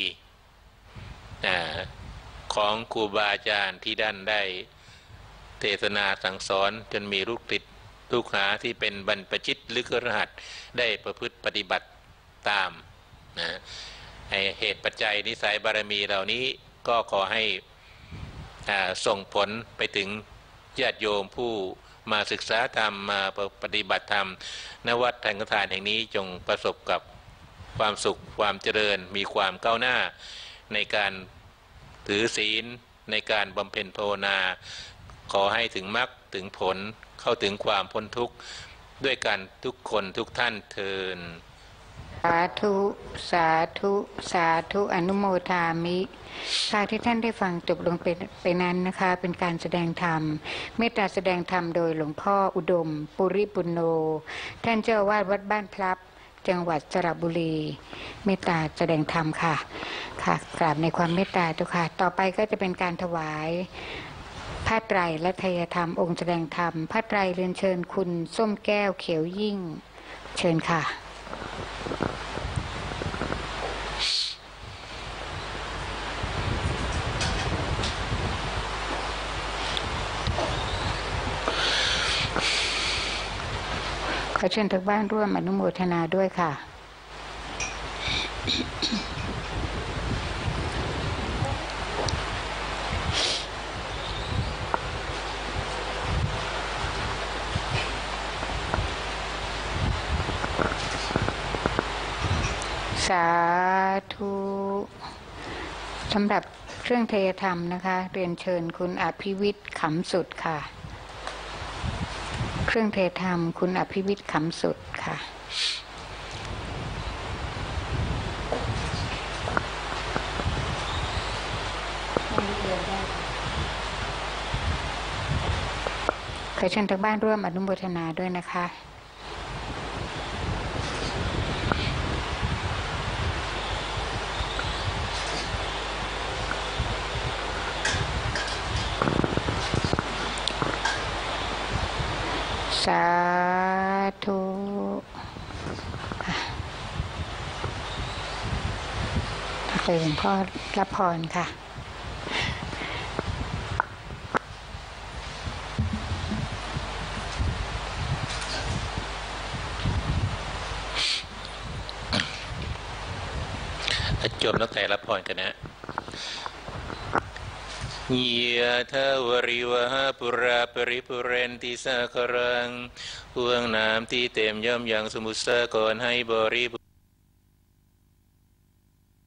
ของครูบาอาจารย์ที่ท่านได้เทศนาสั่งสอนจนมีลูกติดลูกหาที่เป็นบรรพชิตหรือคฤหัสถ์ได้ประพฤติปฏิบัติตามนะเหตุปัจจัยนิสัยบารมีเหล่านี้ก็ขอให้ส่งผลไปถึงญาติโยมผู้มาศึกษาธรรมมาปฏิบัติธรรมณวัดแห่งทานแห่งนี้จงประสบกับความสุขความเจริญมีความก้าวหน้าในการถือศีลในการบำเพ็ญภาวนาขอให้ถึงมรรคถึงผลเข้าถึงความพ้นทุกข์ด้วยกันทุกคนทุกท่านเทินสาธุสาธุสาธุอนุโมทามิค่ะที่ท่านได้ฟังจบลงไปนั้นนะคะเป็นการแสดงธรรมเมตตาแสดงธรรมโดยหลวงพ่ออุดมปุริปุณโญท่านเจ้าอาวาสวัดบ้านพลับจังหวัดสระบุรีเมตตาแสดงธรรมค่ะกราบในความเมตตาทุกค่ะต่อไปก็จะเป็นการถวายผ้าไตรและไทยธรรมองค์แสดงธรรมผ้าไตรเรียนเชิญคุณส้มแก้วเขียวยิ่งเชิญค่ะขอเชิญทุกบ้านร่วมอนุโมทนาด้วยค่ะสาธุสำหรับเครื่องเทธรรมนะคะเรียนเชิญคุณอภิวิทย์ขำสุดค่ะเครื่องเทธรรมคุณอภิวิทย์ขำสุดค่ะขอเชิญทางบ้านร่วมอนุโมทนาด้วยนะคะสาธุหลวงพ่อรับพรค่ะจบแล้วแต่รับพรกันนะยะทาวริวหาปุราปริปุเรนติสาครังห่วงน้ำที่เต็มย่อมยังสมุทรสาครให้บริบูรณ์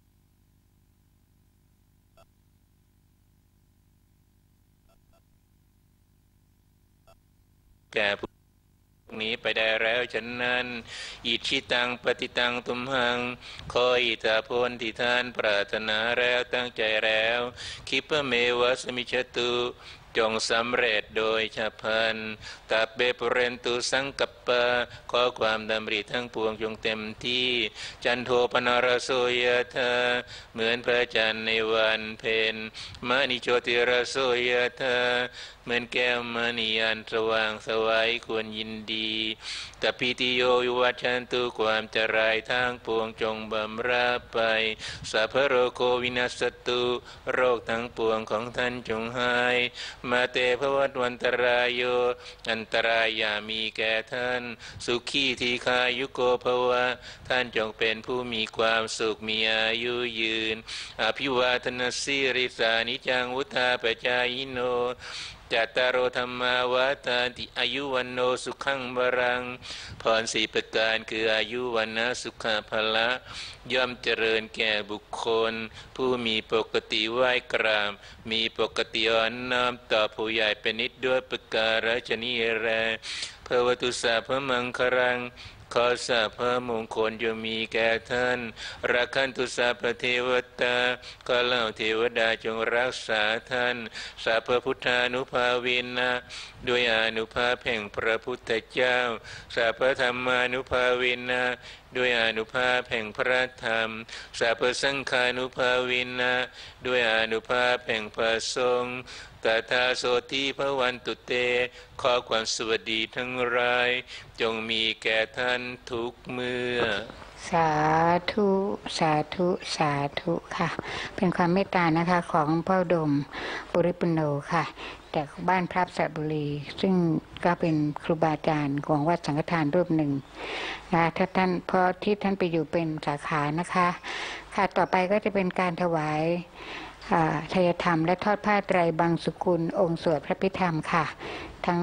แก่ผู้นี้ไปได้แล้วฉะนั้นอิชิตังปฏิตังตุมหังขออิทธาพลที่ท่านปรารถนาแล้วตั้งใจแล้วคิปะเมวะสมิจตุจงสำเร็จโดยฉับพลันตับเบปุเรนตุสังกัปปะขอความดำริทั้งปวงจงเต็มที่จันโทปนารโสยธาเหมือนพระจันทร์ในวันเพ็ญมณิโชติรโสยธาเหมือนแก้วมณีอันสว่างสวัยควรยินดีตปิติโยวิวัชชันตุความจรายทางปวงจงบำราบไปสัพพโรโควินัสตุโรคทั้งปวงของท่านจงหายมาเตภวัตวันตรายโยอันตรายอย่ามีแก่ท่านสุขีทีคายุโกภวะท่านจงเป็นผู้มีความสุขมีอายุยืนอภิวาทนาสิริสานิจังวุธาปจายโนจัตตารโอธรรมาวาทานติอายุวันโนสุขังบรังพรสี่ประการคืออายุวันนะสุขภละย่อมเจริญแก่บุคคลผู้มีปกติไหว้กราบมีปกติอ่อนน้อมต่อผู้ใหญ่เป็นนิดด้วยประการฉนี้แลภวตุสาพมังครังขอสาพระมงคลจะมีแก่ท่านรักขันตุสาพเทวตาก็เล่าเทวดาจงรักษาท่านสาพพุทธานุภาเวนะด้วยอนุภาพแห่งพระพุทธเจ้าสาพธรรมานุภาเวนะด้วยอนุภาพแห่งพระธรรมสาพสังฆานุภาเวนะด้วยอนุภาพแห่งพระสงฆ์ตถาโสติภวันตุเตขอความสวัสดีทั้งหลายจงมีแก่ท่านทุกเมื่อสาธุสาธุสาธุค่ะเป็นความเมตตานะคะของพ่อดมปุริปุโนค่ะแต่บ้านพระสระบุรีซึ่งก็เป็นครูบาอาจารย์ของวัดสังฆทานรูปหนึ่งนะคะถ้าท่านเพราะที่ท่านไปอยู่เป็นสาขานะคะค่ะต่อไปก็จะเป็นการถวายทายธรรมและทอดผ้าไตรบางสุกุลองค์สวดพระพิธรรมค่ะทั้ง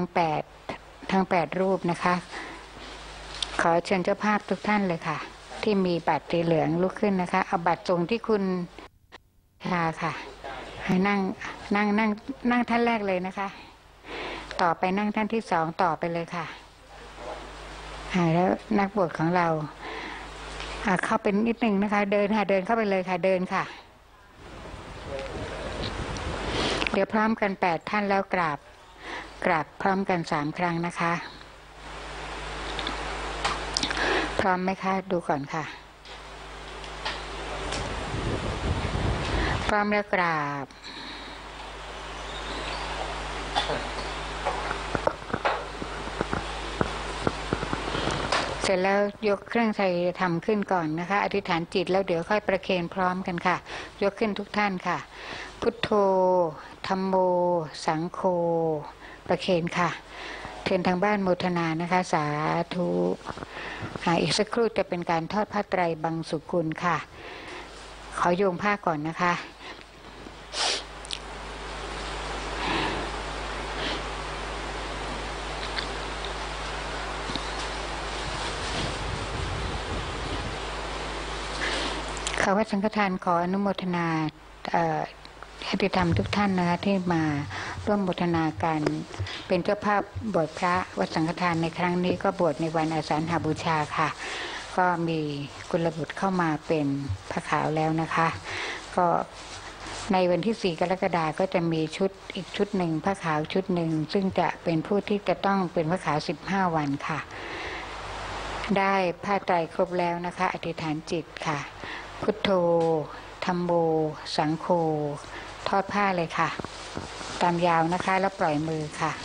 8รูปนะคะขอเชิญเจ้าภาพทุกท่านเลยค่ะที่มีบัตรสีเหลืองลุกขึ้นนะคะเอาบัตรส่งที่คุณค่ะให้นั่งท่านแรกเลยนะคะต่อไปนั่งท่านที่2ต่อไปเลยค่ะแล้วนักบวชของเราเข้าเป็นนิดนึงนะคะเดินเข้าไปเลยค่ะเดินค่ะเดี๋ยวพร้อมกัน8ท่านแล้วกราบพร้อมกัน3ครั้งนะคะพร้อมไหมคะดูก่อนค่ะพร้อมแล้วกราบเสร็จแล้วยกเครื่องใส่ทำขึ้นก่อนนะคะอธิษฐานจิตแล้วเดี๋ยวค่อยประเคนพร้อมกันค่ะยกขึ้นทุกท่านค่ะพุทโธธัมโมสังโฆประเคนค่ะเชิญทางบ้านโมทนานะคะสาธุอีกสักครู่จะเป็นการทอดผ้าไตรบางสุกุลค่ะขอโยงผ้าก่อนนะคะข้าวัดสังฆทานขออนุโมทนาญาติธรรมทุกท่านนะคะที่มาร่วมโมทนาการเป็นเจ้าภาพบวชพระวัดสังฆทานในครั้งนี้ก็บวชในวันอาสาฬหบูชาค่ะก็มีกุลบุตรเข้ามาเป็นพระขาวแล้วนะคะก็ในวันที่4กรกฎาคมก็จะมีอีกชุดหนึ่งพระขาวชุดหนึ่งซึ่งจะเป็นผู้ที่จะต้องเป็นพระขาว15วันค่ะได้ผ้าไตรครบแล้วนะคะอธิษฐานจิตค่ะพุทโธธัมโมสังโฆทอดผ้าเลยค่ะตามยาวนะคะแล้วปล่อยมือค่ะ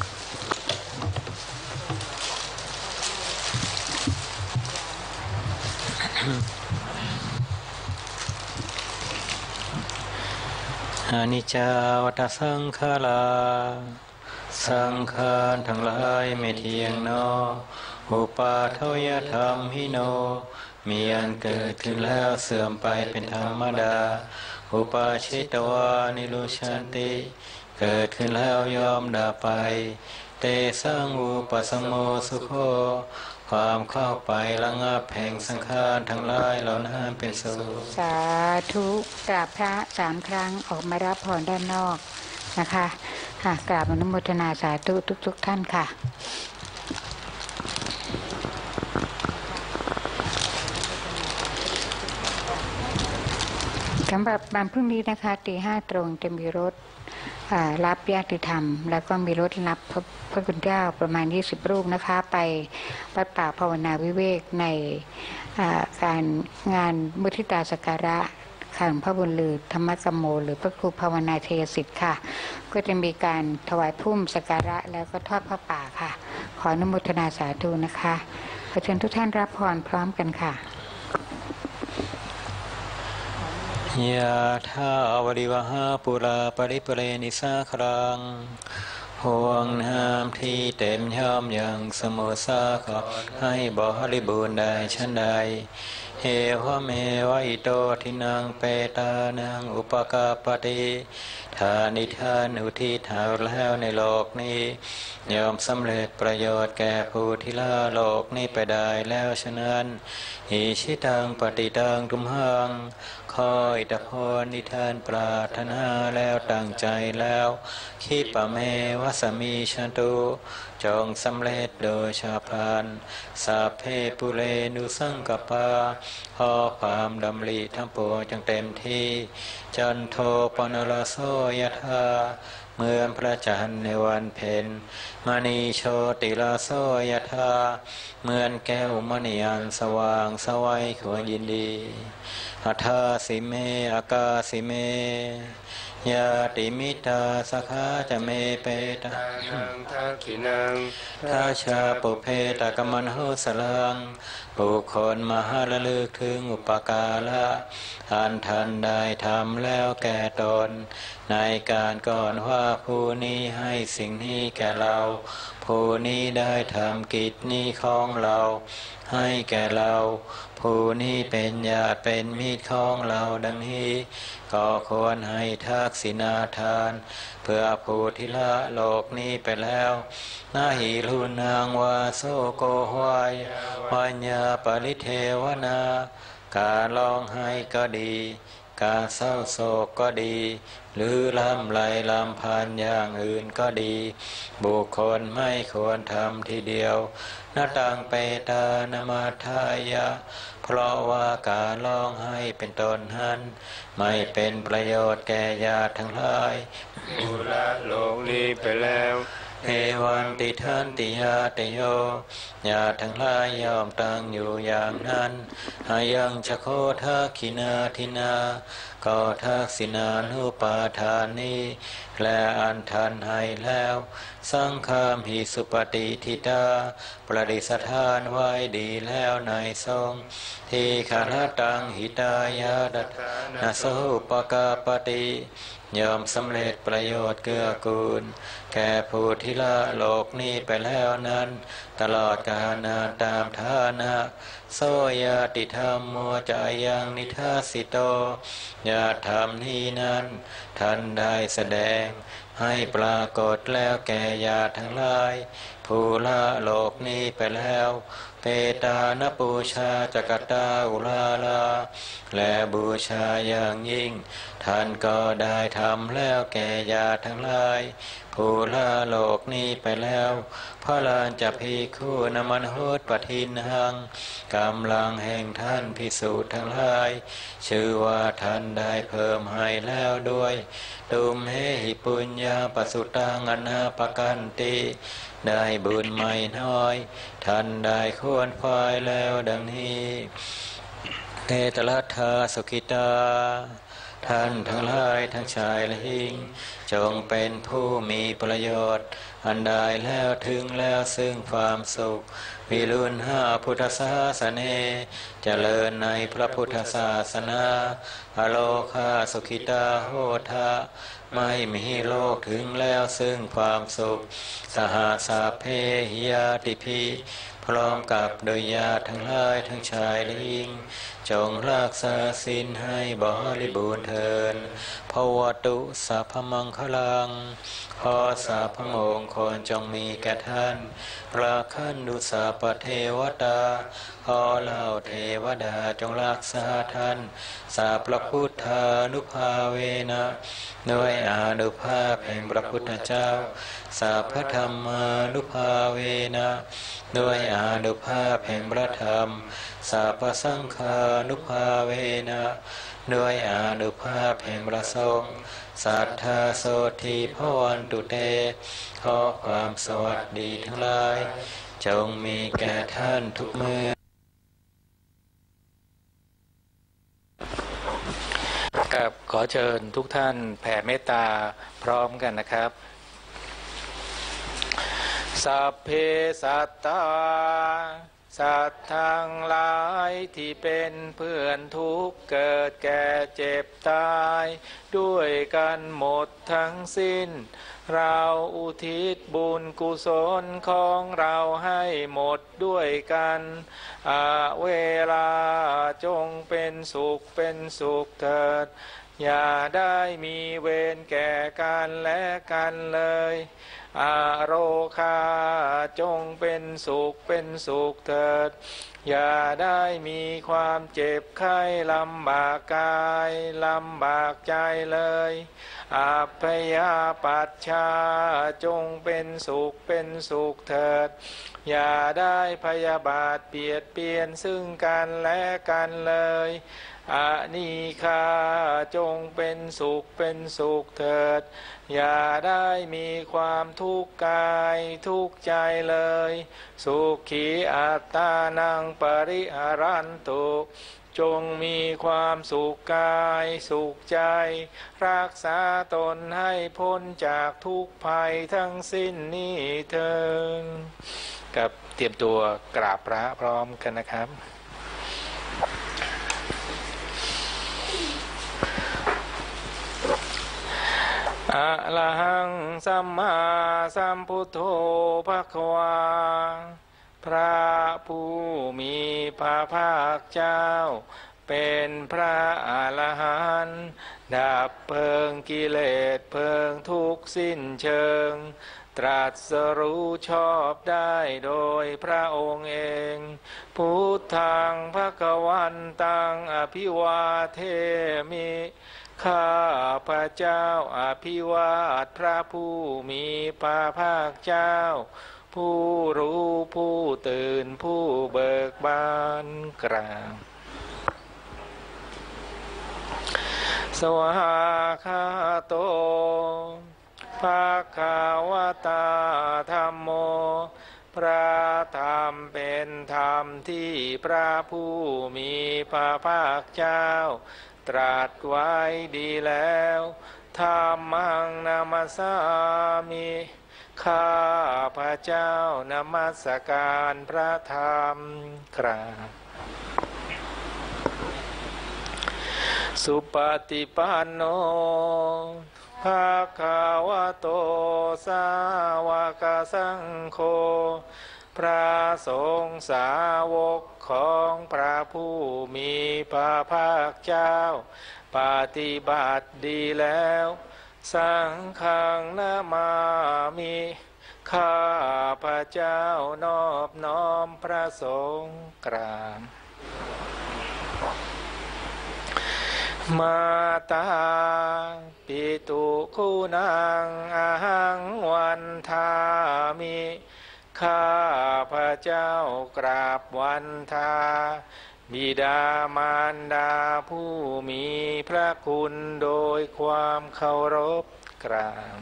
อนิจจาวัฏสังขาราสังขารทั้งหลายไม่เที่ยงเนออุปาทวยธรรมหิโนมีอันเกิดขึ้นแล้วเสื่อมไปเป็นธรรมดาอุปาชิตวานิรุชันติเกิดขึ้นแล้วยอมดับไปเตสังอุปสัมโมสุโขความเข้าไประงับแห่งสังขารทั้งหลายเหล่านั้นเป็นสุขสาธุกราบพระ3ครั้งออกมารับพรด้านนอกนะคะค่ะกราบอนุโมทนาสาธุทุกท่านค่ะสำหรับวันพรุ่งนี้นะคะตี 5 ตรงจะมีรถรับญาติธรรมแล้วก็มีรถรับพระคุณเจ้าประมาณ20รูปนะคะไปวัดป่าภาวนาวิเวกในการงานมุทิตาสักการะขันพระบุญลือธรรมกโมหรือพระครูภาวนาเทยสิทธิ์ค่ะก็จะมีการถวายพุ่มสักการะแล้วก็ทอดพระป่าค่ะขออนุโมทนาสาธุนะคะขอเชิญทุกท่านรับพรพร้อมกันค่ะยะถาวริวหาปุราปริปุเรนิสาครังห่วงน้ำที่เต็มย่อมอย่างสมุทรสาครให้บริบูรณ์ได้ฉันใดเอวะเมวะอิโตทินังเปตานังอุปกาปติทานิทานอุทิศหาแล้วในโลกนี้ยอมสำเร็จประโยชน์แก่ผู้ที่ละโลกนี้ไปได้แล้วฉะนั้นอิชิตังปฏิตังทุมหังคอยตะพรนิทานปรารถนาแล้วตั้งใจแล้วคิปะเมวะสมิชันตุจงสำเร็จโดยชาพลันสัพเพปุเรนุสังกปาขอความดำริทั้งปวงจงเต็มที่จันโทปนรโสยถาเมื่อพระจันทร์ในวันเพ็ญมณีโชติลาโสยถาเหมือนแก้วมณีอันสว่างสวัยควรยินดีอัฏฐาสิเมอากาสิเมยาติมิตาสคาจะเมเปตานังทักขินังทัชาปุเพตกมันโหสลังบุคคลมหาระลึกถึงอุปการะอันทันได้ทำแล้วแก่ตนในการก่อนว่าผู้นี้ให้สิ่งนี้แก่เราผู้นี้ได้ทำกิจนี้ของเราให้แก่เราผู้นี้เป็นญาติเป็นมิตรของเราดังนี้ก็ควรให้ทักษิณาทานเพื่อผู้ที่ละโลกนี้ไปแล้วนาหิรุนางวาโสโกหวายวัญญาปริเทวนาการร้องไห้ก็ดีการเศร้าโศกก็ดีหรือลำไรลำพันอย่างอื่นก็ดีบุคคลไม่ควรทำทีเดียวนาตังเปตานมาทายะเพราะว่าการร้องไห้เป็นต้นนั้นไม่เป็นประโยชน์แก่ญาติทั้งหลายผู้ละโลกนี้ไปแล้วเอวันติทันติยาตโยญาติทั้งหลายยอมตั้งอยู่อย่างนั้นอายังจะโคทักขินาทินาก็ทักษินานุปาทานีและอันทันให้แล้วสังฆามหิสุปฏิทิตาประดิษฐานไว้ดีแล้วในทรงที่ขาลตังหิตายาดัตนาโสปกาปติยอมสำเร็จประโยชน์เกื้อกูลแก่ผู้ที่ละโลกนี้ไปแล้วนั้นตลอดกาลนานตามฐานะโสยติธรรมโมจายังนิทัสสิโตญาติธรรมนี้นั้นท่านได้แสดงให้ปรากฏแล้วแก่ญาติทั้งหลายผู้ละโลกนี้ไปแล้วเปตานปูชาจักตาอุลาลาและบูชาอย่างยิ่งท่านก็ได้ทำแล้วแก่ญาติทั้งหลายผู้ละโลกนี้ไปแล้วพระลานจะภิกขุนมันโหตปทินหังกำลังแห่งท่านภิกษุทั้งหลายชื่อว่าท่านได้เพิ่มให้แล้วด้วยตุมเหหิปุญญาปสุตังอนาปกันติได้บุญไม่น้อยท่านได้ควรควายแล้วดังนี้เตตลัทธาสุขิตาท่านทั้งหลายทั้งชายและหญิงจงเป็นผู้มีประโยชน์อันได้แล้วถึงแล้วซึ่งความสุขวิรุณหาพุทธศาสเนเจริญในพระพุทธศาสนาอโลคาสุขิตาโหทะไม่มีโลกถึงแล้วซึ่งความสุขสหสาเพหิยาติภิพร้อมกับโดยญาติทั้งหลายทั้งชายและหญิงจงรักษาศีลให้บริบูรณ์เถิดภวตุสัพพมังคลังขอสัพพมงคลจงมีแก่ท่านราคันดุสัพพเทวตาขอเหล่าเทวดาจงรักษาท่านสัพพะพุทธานุภาเวนะด้วยอานุภาพแห่งพระพุทธเจ้าสัพพะธรรมานุภาเวนะด้วยอานุภาพแห่งพระธรรมสัพพะสังฆานุภาเวนะด้วยอานุภาพแห่งพระสงฆ์สัทธาโสธีภวันตุเตขอความสวัสดีทั้งหลายจงมีแก่ท่านทุกเมื่อครับขอเชิญทุกท่านแผ่เมตตาพร้อมกันนะครับสัพเพสัตตาสัตว์ทั้งหลายที่เป็นเพื่อนทุกข์เกิดแก่เจ็บตายด้วยกันหมดทั้งสิ้นเราอุทิศบุญกุศลของเราให้หมดด้วยกันเวลาจงเป็นสุขเถิดอย่าได้มีเวรแก่กันและกันเลยโรคาจงเป็นสุขเถิดอย่าได้มีความเจ็บไข้ลำบากกายลำบากใจเลยอัพยาปัชชาจงเป็นสุขเถิดอย่าได้พยาบาทเบียดเบียนซึ่งกันและกันเลยอานิคาจงเป็นสุขเถิดอย่าได้มีความทุกข์กายทุกข์ใจเลยสุขีอัตตานังปริหารันตุจงมีความสุขกายสุขใจรักษาตนให้พ้นจากทุกภัยทั้งสิ้นนี้เถิดกับเตรียมตัวกราบพระพร้อมกันนะครับอะระหังสัมมาสัมพุทโธภควาพระผู้มีพระภาคเจ้าเป็นพระอรหันต์ดับเพลิงกิเลสเพลิงทุกข์สิ้นเชิงตรัสรู้ชอบได้โดยพระองค์เองพุทธังภควันตังอภิวาเทมิข้าพระเจ้าอภิวาทพระผู้มีพระภาคเจ้าผู้รู้ผู้ตื่นผู้เบิกบานกราบสวากขาโตภควตาธัมโมพระธรรมเป็นธรรมที่พระผู้มีพระภาคเจ้าตรัสไว้ดีแล้วธัมมังนามัสสามิข้าพระเจ้านมัสการพระธรรมกราบสุปฏิปันโนภควโตสาวกสังโฆพระสงฆ์สาวกของพระผู้มีพระภาคเจ้าปฏิบัติดีแล้วสังฆังนามามิข้าพระเจ้านอบน้อมพระสงฆ์กราบมาตาปิตุคุณังอาหังวันทามิข้าพระเจ้ากราบวันทาบิดามารดาผู้มีพระคุณโดยความเคารพกราบ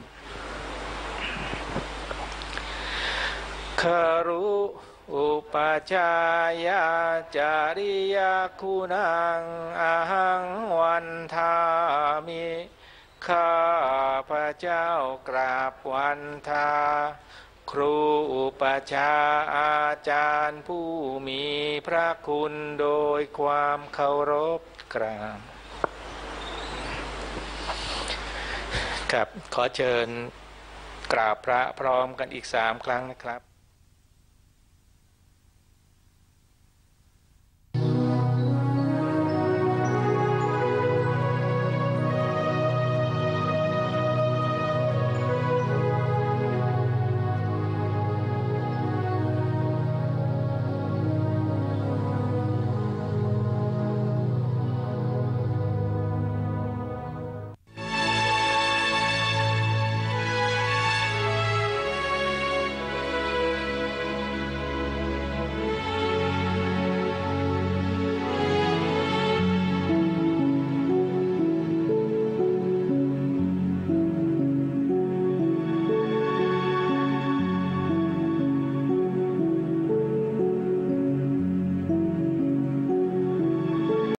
คารุอุปชายาจาริยคุณังอาหังวันทามิข้าพระเจ้ากราบวันทาครูอุปชาอาจารย์ผู้มีพระคุณโดยความเคารพกราบครับขอเชิญกราบพระพร้อมกันอีก3 ครั้งนะครับ